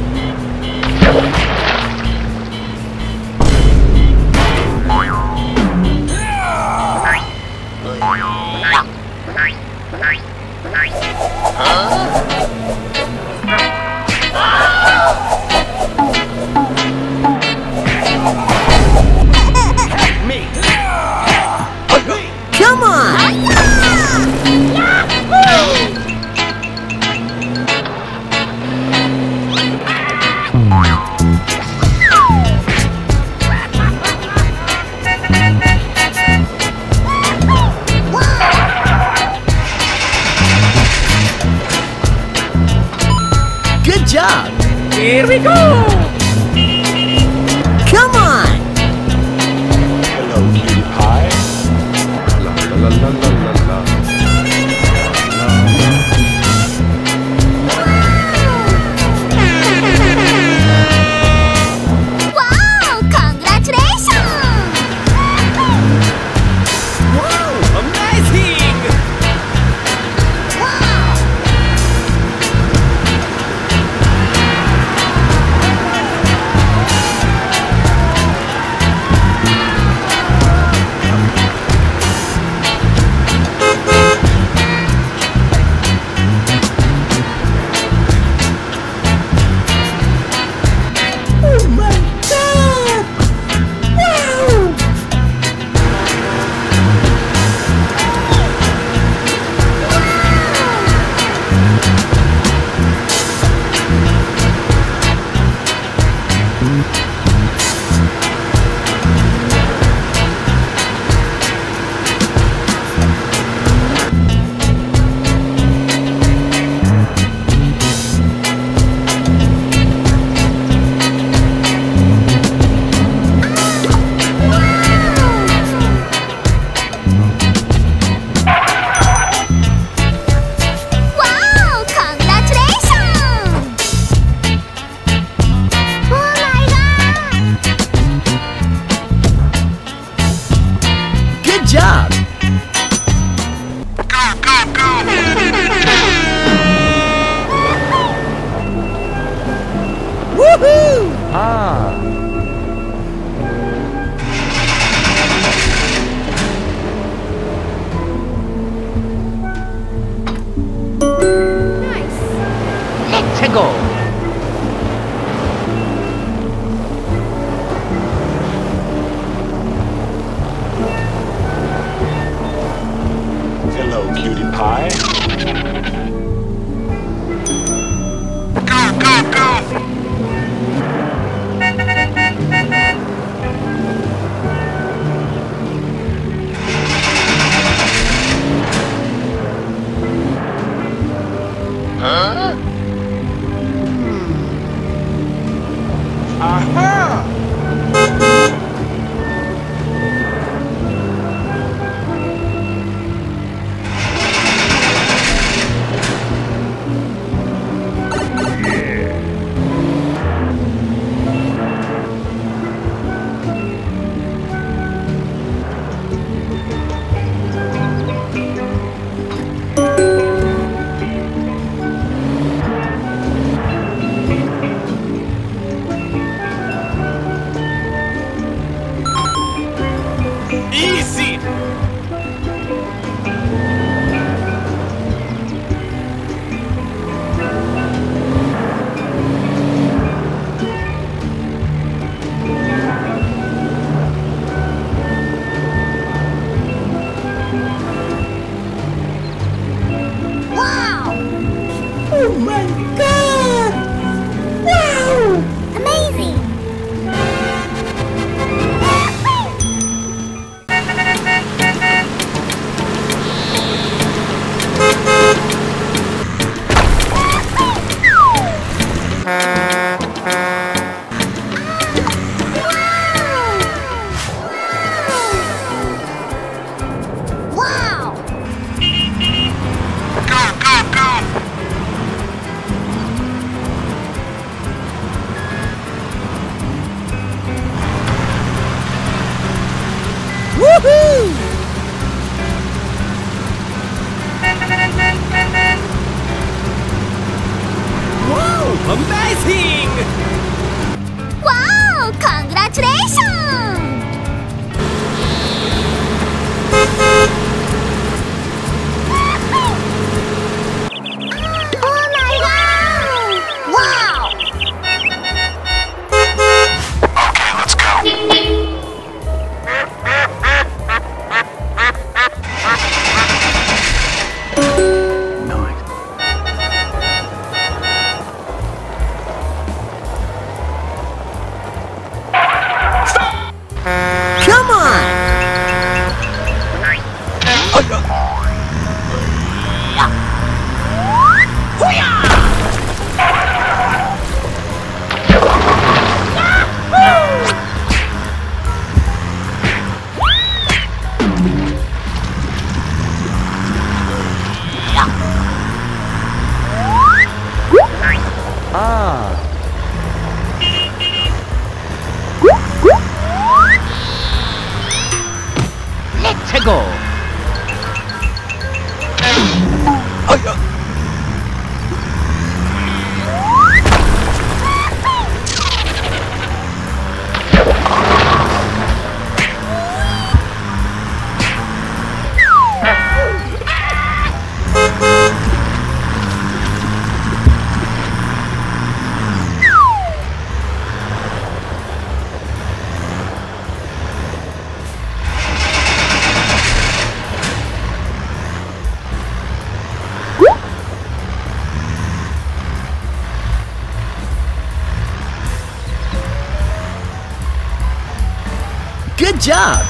[SPEAKER 3] Come on! Good job!
[SPEAKER 5] Here we go!
[SPEAKER 3] Come on!
[SPEAKER 2] Hello, cutie pie. La la la la la la la.
[SPEAKER 4] Wow! Congratulations!
[SPEAKER 5] Wow, amazing!
[SPEAKER 4] Wow!
[SPEAKER 5] Oh my god! Wow!
[SPEAKER 4] Wow! Congratulations! Oh my god!
[SPEAKER 3] Good job! Woohoo!
[SPEAKER 2] Ah.
[SPEAKER 1] Let's go.
[SPEAKER 2] Hello, cutie pie. Aha!
[SPEAKER 3] Good job!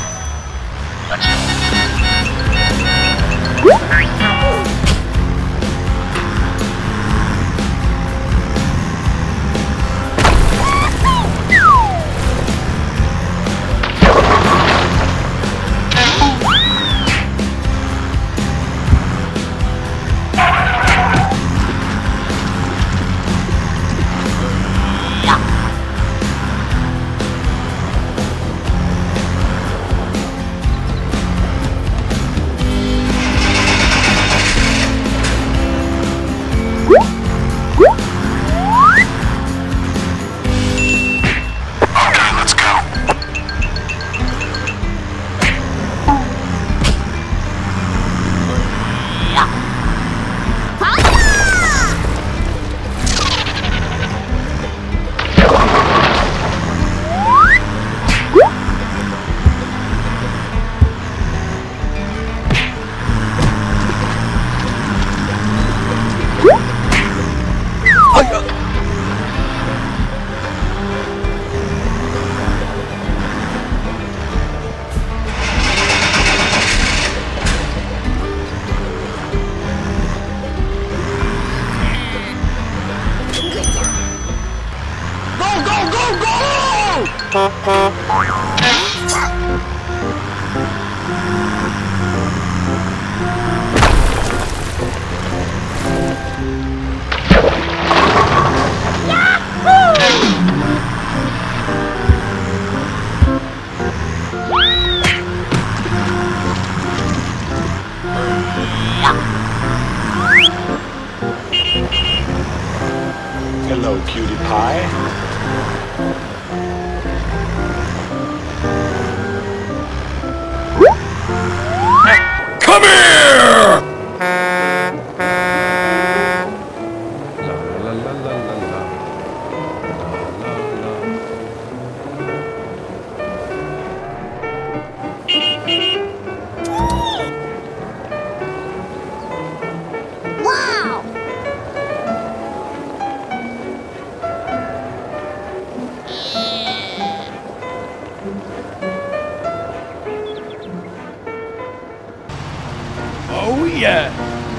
[SPEAKER 2] Hello, cutie pie. Come here! La la la la la la.
[SPEAKER 4] Wow!
[SPEAKER 2] Oh yeah!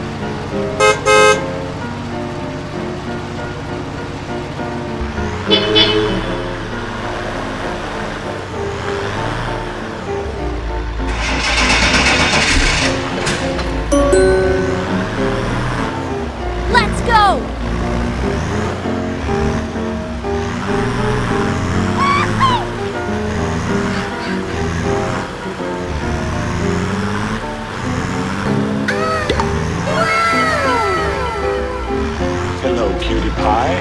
[SPEAKER 4] Let's go!
[SPEAKER 2] Hello, cutie pie.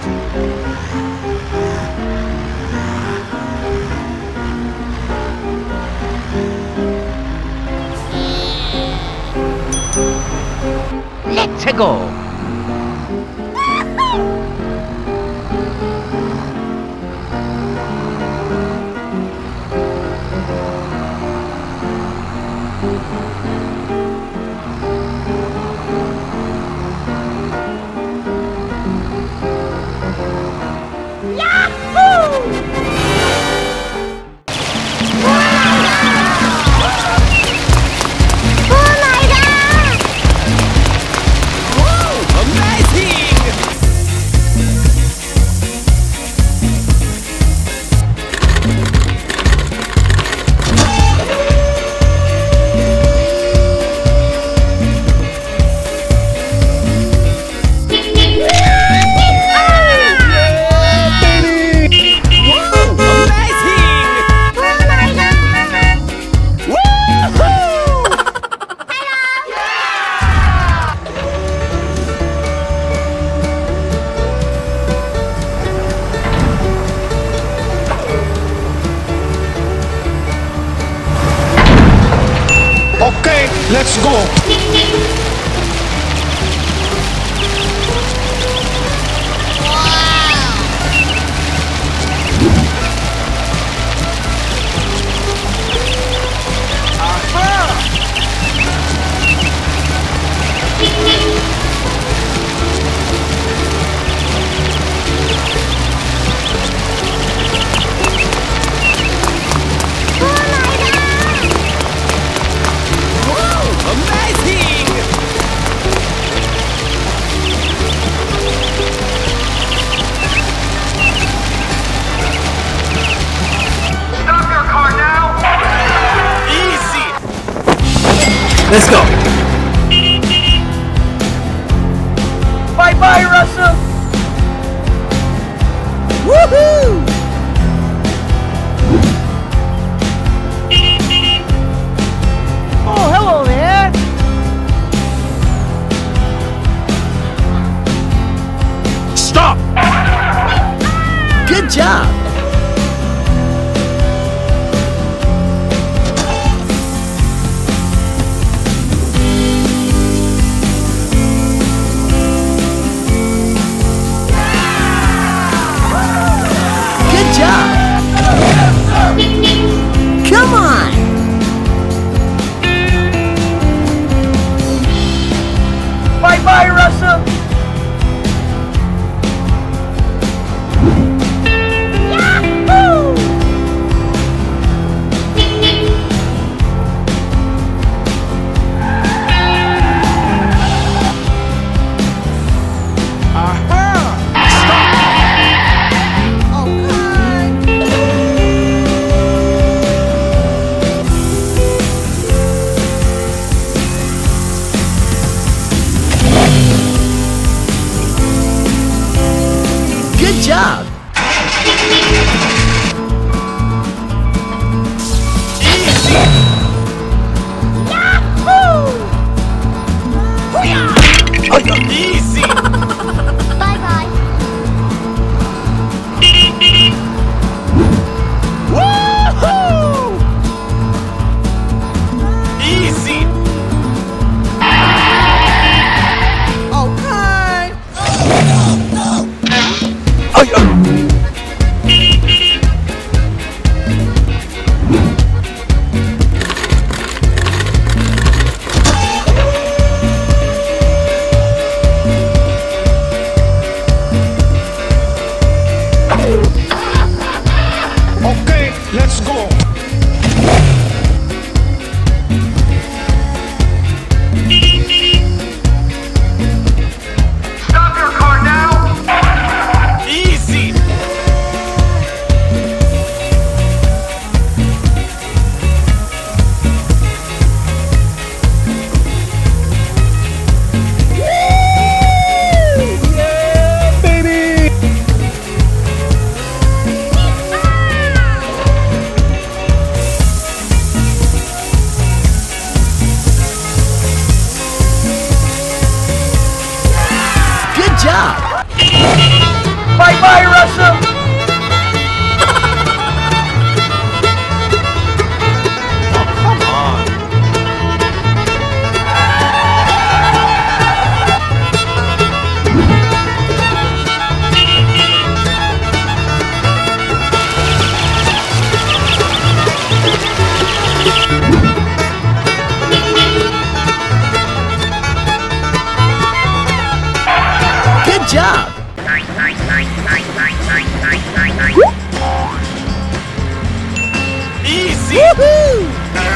[SPEAKER 1] Let's go.
[SPEAKER 4] Oh my god!
[SPEAKER 2] let's go.
[SPEAKER 3] Let's go. Bye bye, Russell. Woohoo! Oh, hello there.
[SPEAKER 2] Stop!
[SPEAKER 3] Good job. Come on! Bye-bye, Russell! Yahoo! Good job! Yahoo!
[SPEAKER 2] Easy!
[SPEAKER 4] Bye-bye.
[SPEAKER 2] Woohoo! Easy!
[SPEAKER 3] Okay! Oh, oh.
[SPEAKER 2] Okay, let's go. Stop your car now! Easy! Yeah, baby!
[SPEAKER 3] Good job! Bye-bye, Russell!
[SPEAKER 2] Come on.
[SPEAKER 3] Good job!
[SPEAKER 2] Easy!
[SPEAKER 3] Woohoo!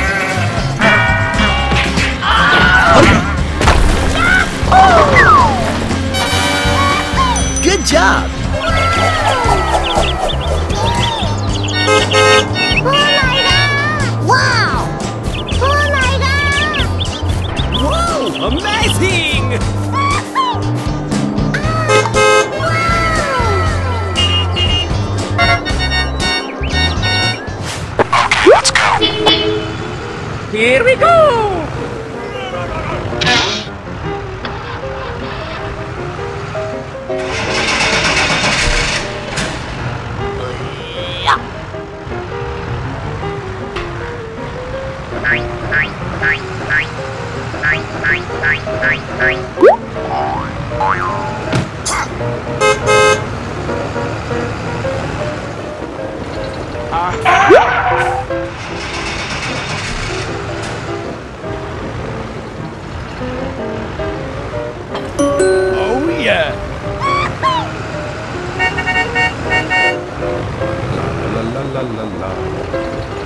[SPEAKER 3] Good job!
[SPEAKER 4] Oh my god! Wow! Oh my god!
[SPEAKER 5] Whoa! Amazing!
[SPEAKER 2] Let's go.
[SPEAKER 5] Here we go!
[SPEAKER 6] Bye, bye, bye, bye.
[SPEAKER 2] Oh yeah! La la la la la la.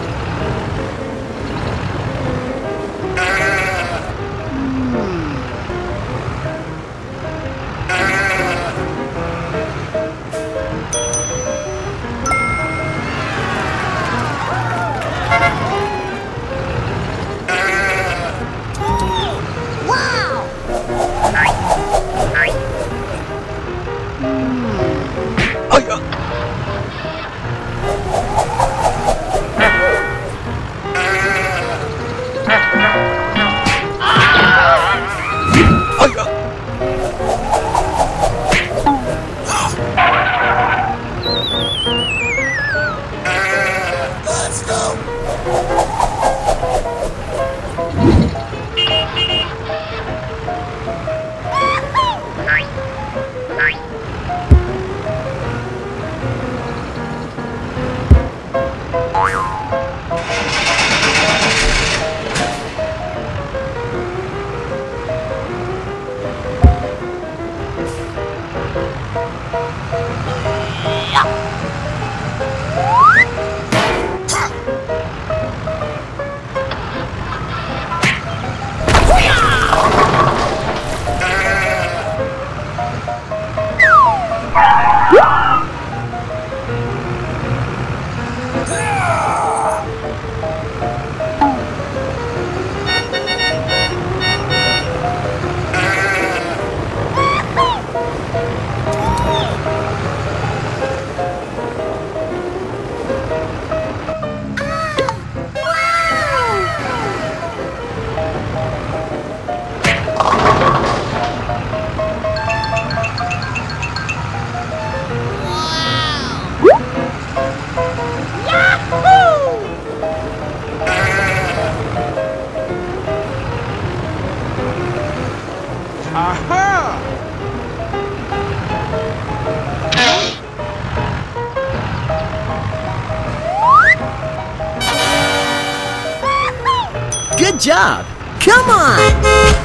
[SPEAKER 3] Good job! Come on!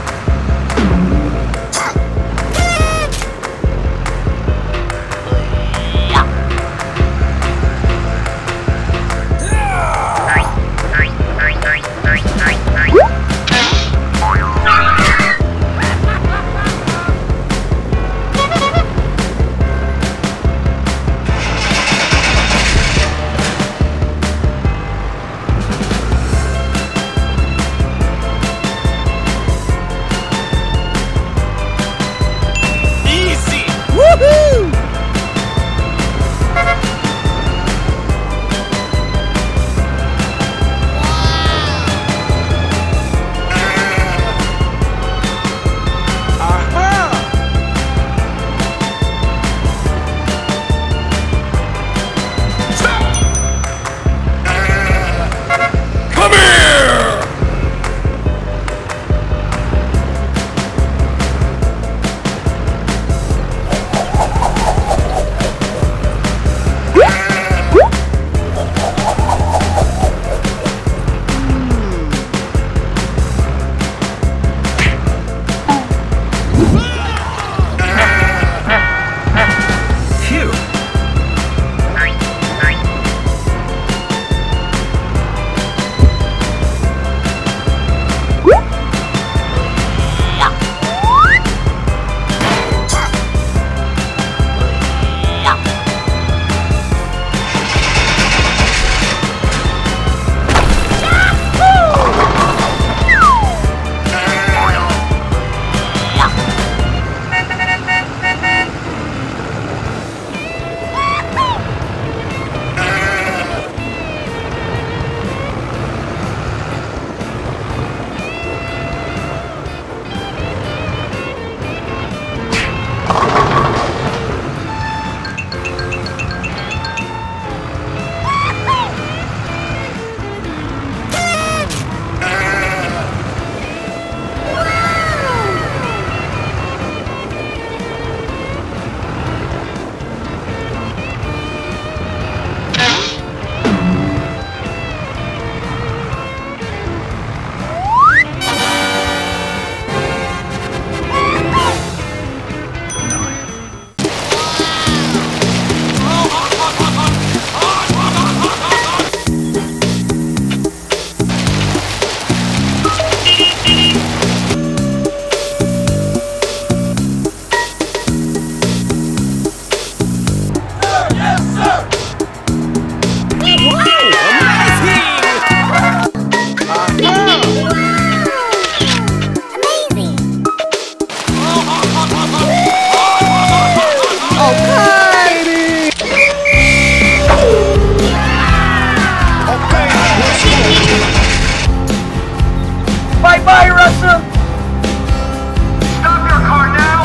[SPEAKER 3] Bye-bye, Russell!
[SPEAKER 2] Stop your car now!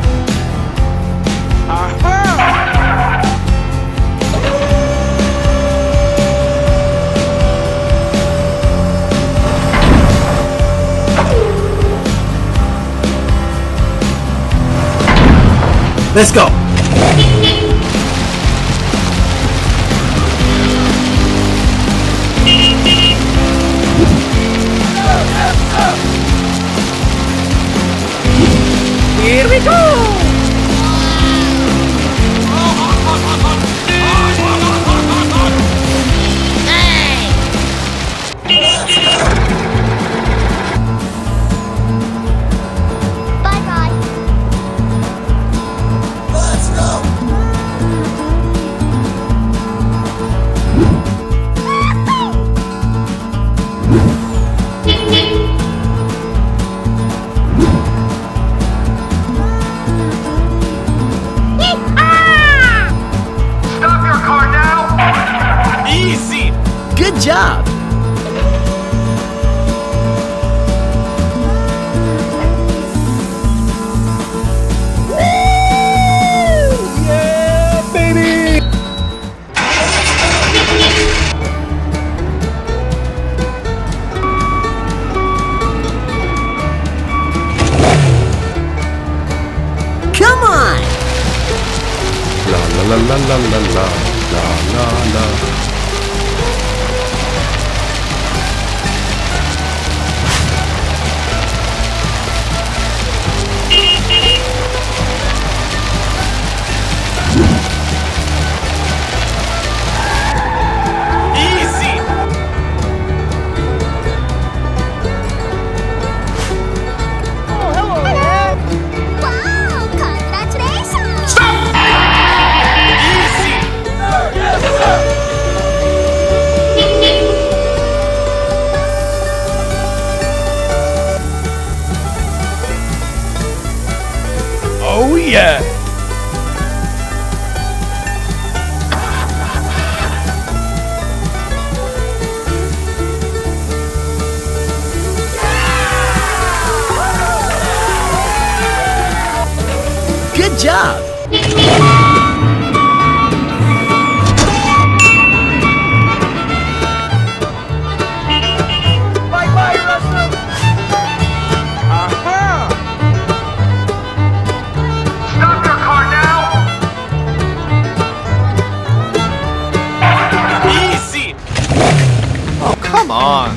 [SPEAKER 3] Let's go!
[SPEAKER 5] Here we go!
[SPEAKER 4] Bye-bye.
[SPEAKER 3] Let's go!
[SPEAKER 2] Stop your car now!
[SPEAKER 5] Easy!
[SPEAKER 3] Good job!
[SPEAKER 5] Yeah, baby!
[SPEAKER 3] Come on!
[SPEAKER 1] La la la la la la la la la la.
[SPEAKER 5] Easy!
[SPEAKER 4] Wow, congratulations!
[SPEAKER 5] Easy! Oh yeah!
[SPEAKER 3] Good job!
[SPEAKER 2] Bye-bye, Russell! Stop your car now!
[SPEAKER 5] Easy! Oh, come on!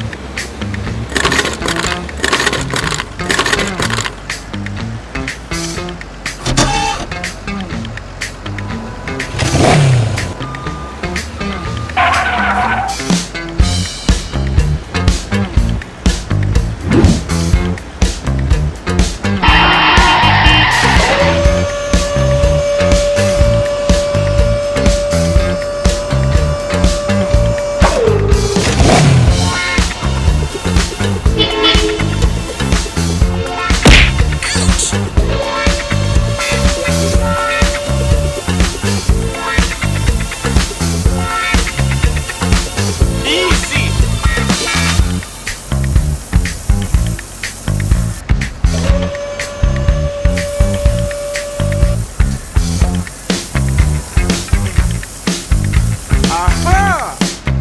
[SPEAKER 5] Easy! Aha!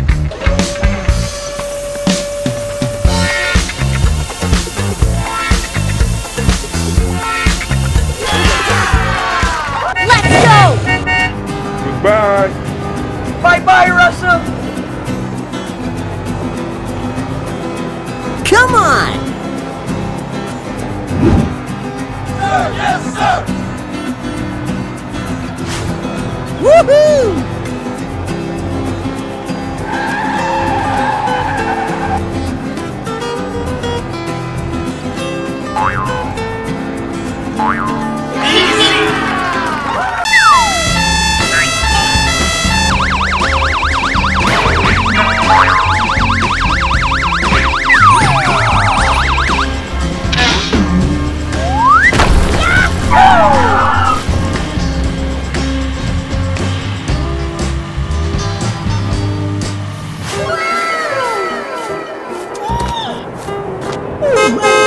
[SPEAKER 4] Let's go!
[SPEAKER 2] Goodbye!
[SPEAKER 3] Bye-bye, Russell! Come on!
[SPEAKER 2] Yes, sir!
[SPEAKER 3] Woohoo! Woo!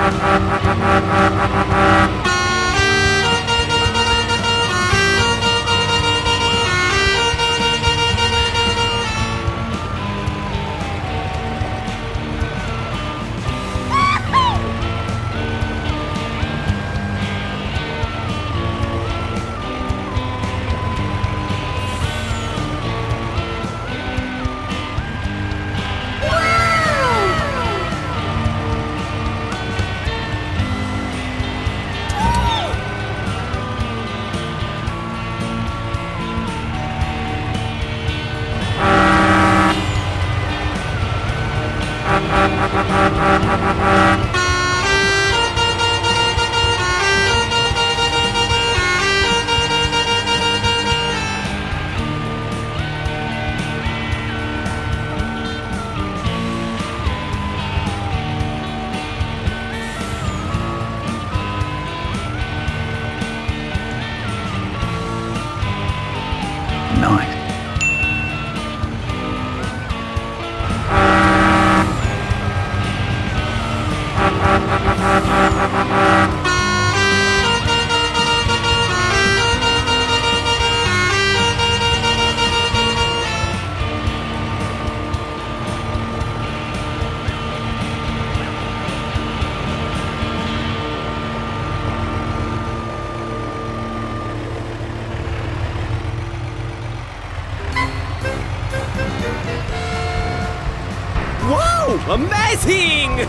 [SPEAKER 3] Nice.
[SPEAKER 2] Wow! Amazing!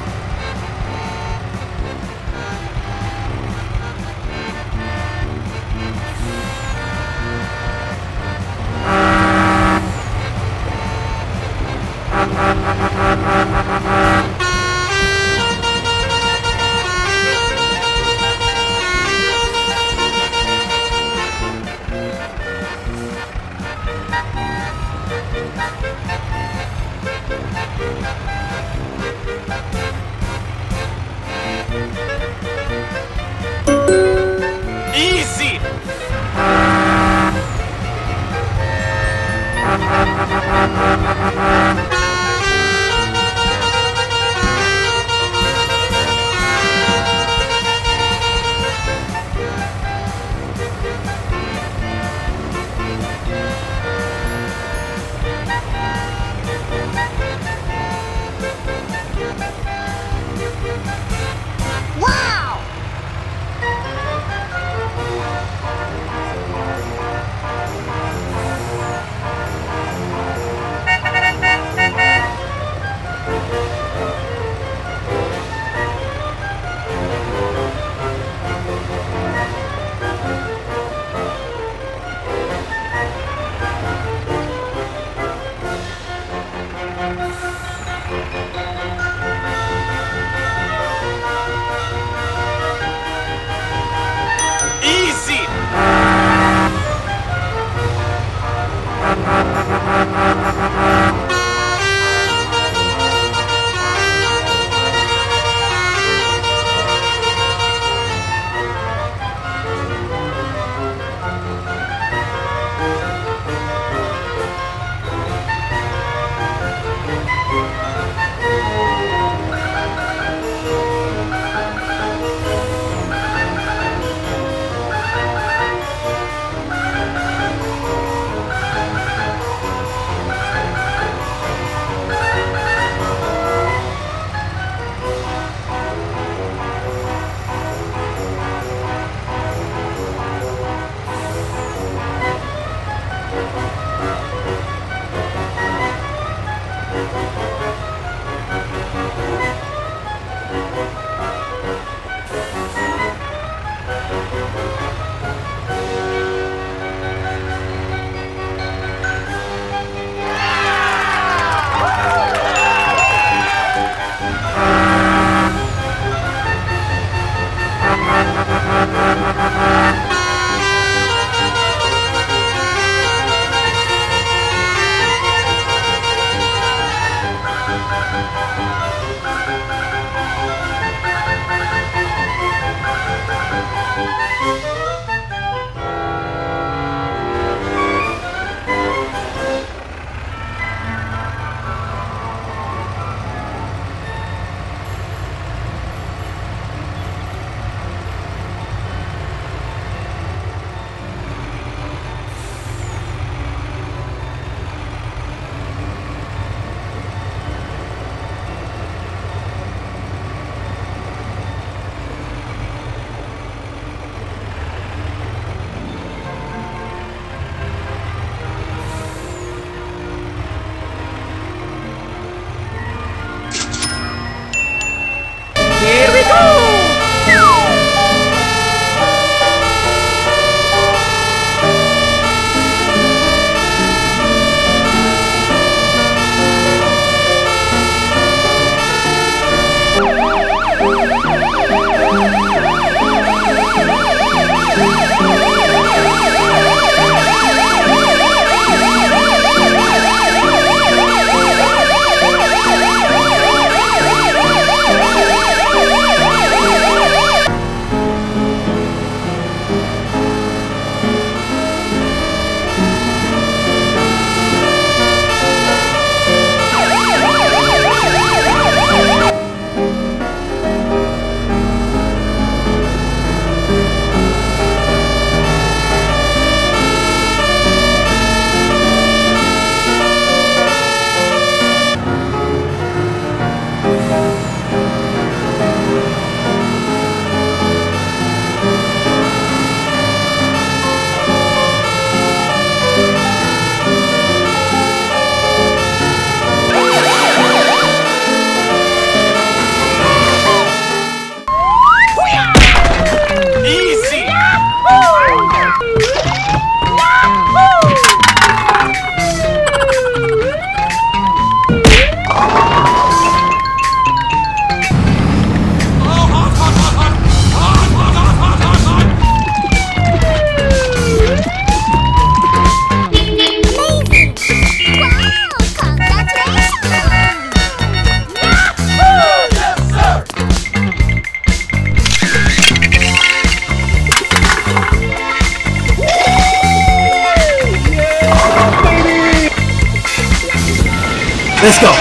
[SPEAKER 3] Let's go.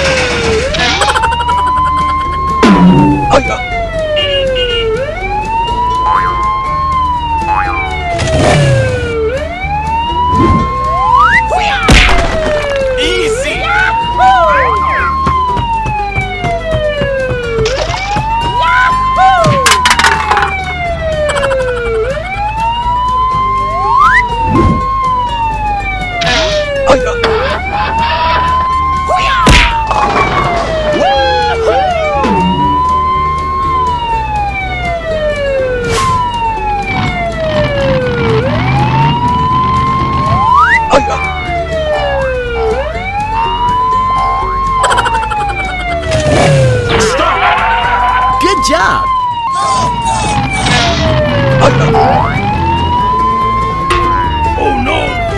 [SPEAKER 3] Oh, yeah.
[SPEAKER 5] Easy.
[SPEAKER 3] Oh, yeah. Oh, yeah. Good job. Oh, yeah.
[SPEAKER 5] Oh no.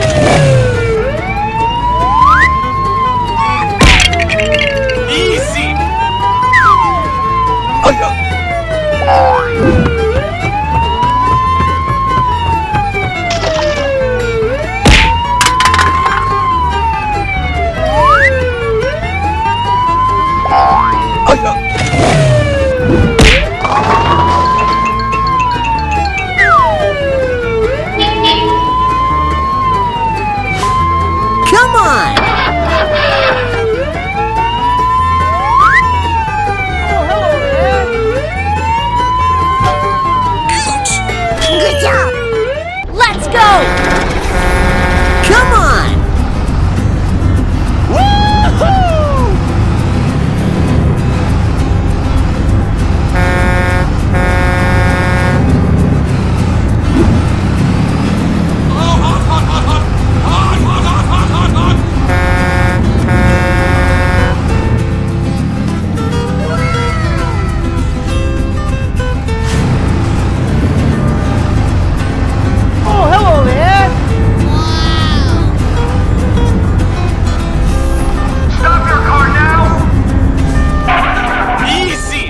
[SPEAKER 5] Easy.
[SPEAKER 3] Oh, yeah. Oh, yeah. Come on.
[SPEAKER 4] Good job! Let's go!
[SPEAKER 3] Come on.
[SPEAKER 2] Oh, hot, hot, hot, hot! Hot, hot, hot, hot, hot, hot!
[SPEAKER 6] Oh, hello there.
[SPEAKER 5] Stop your car now. Easy.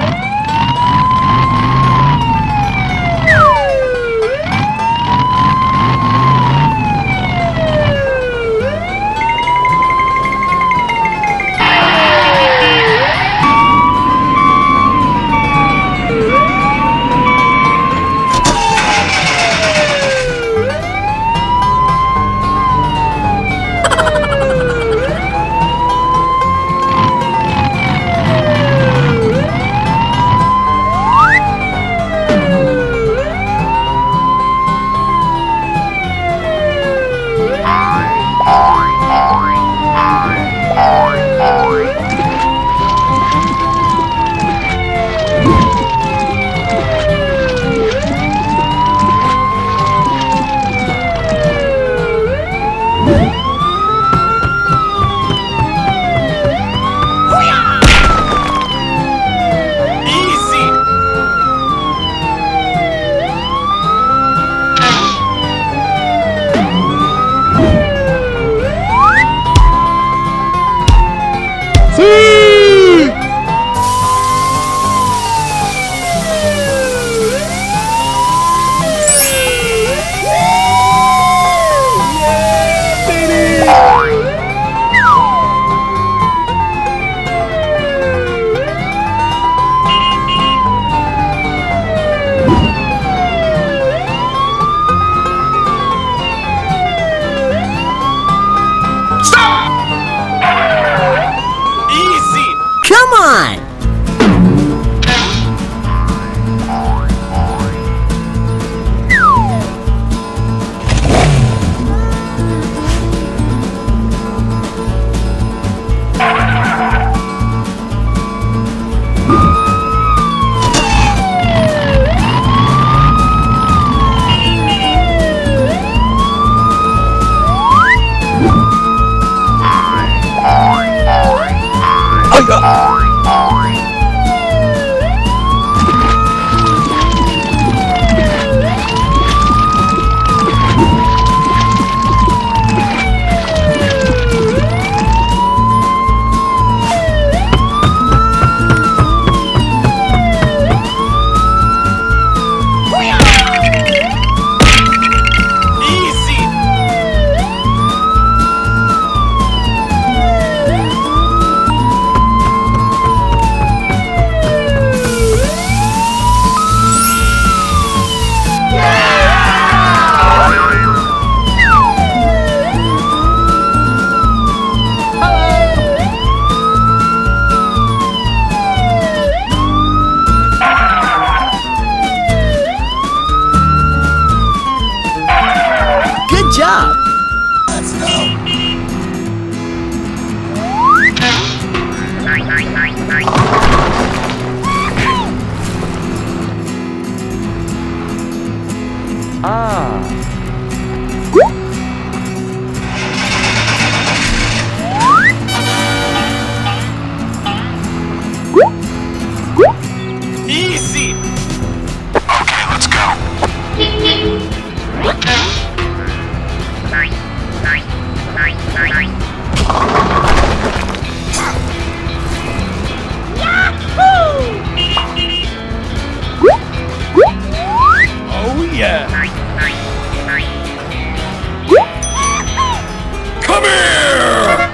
[SPEAKER 5] Easy. Easy.
[SPEAKER 3] Come on. Oh, yeah.
[SPEAKER 5] Easy.
[SPEAKER 3] Ah.
[SPEAKER 5] Easy.
[SPEAKER 2] Okay, let's go.
[SPEAKER 5] Oh yeah.
[SPEAKER 2] Come here!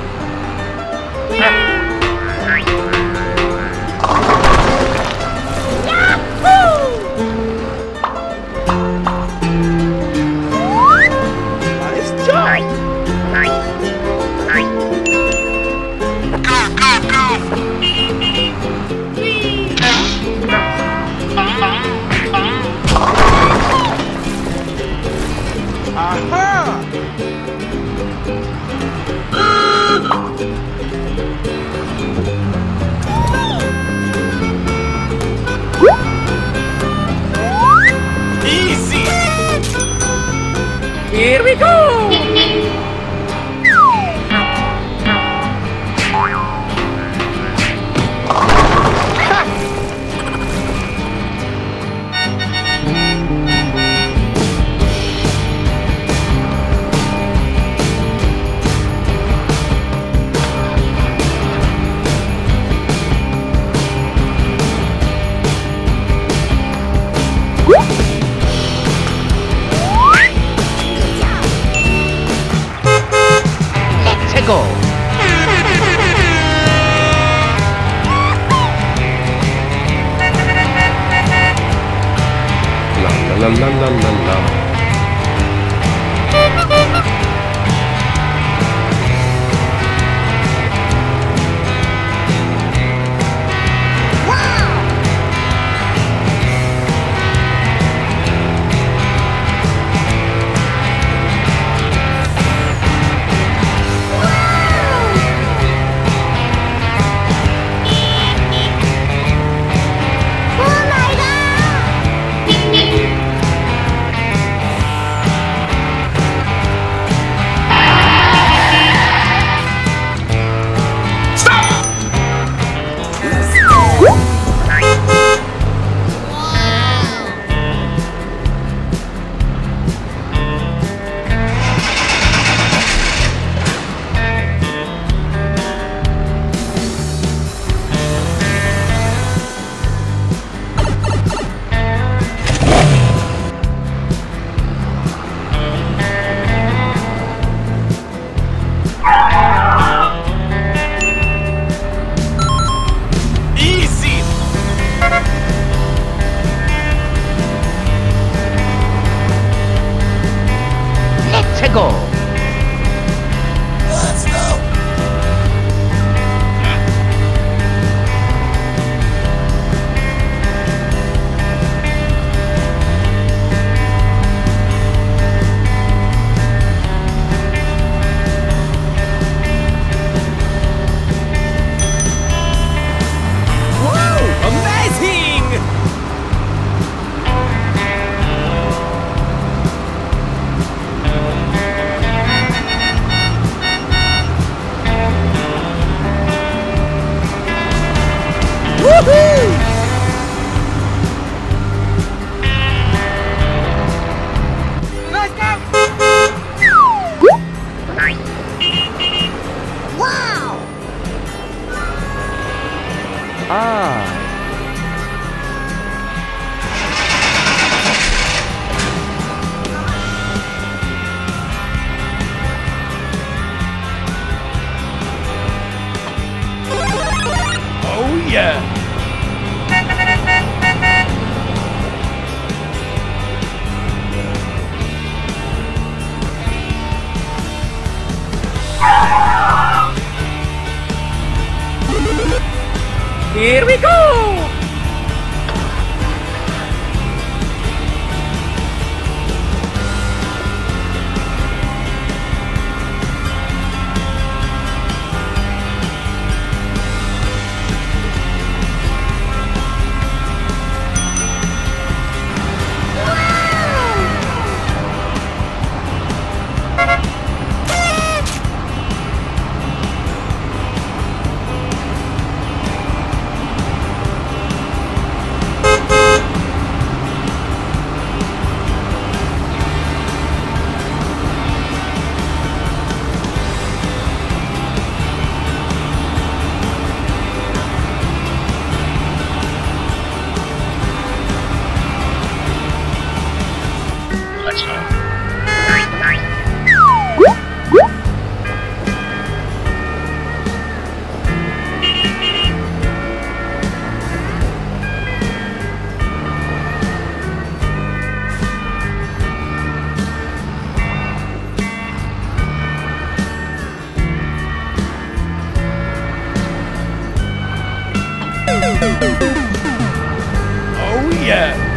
[SPEAKER 6] Nice job.
[SPEAKER 2] Go, go, go!
[SPEAKER 6] Aha.
[SPEAKER 5] Easy.
[SPEAKER 6] Here we go.
[SPEAKER 3] Let's go.
[SPEAKER 1] La la la la la la.
[SPEAKER 4] Oh my god!
[SPEAKER 5] yeah!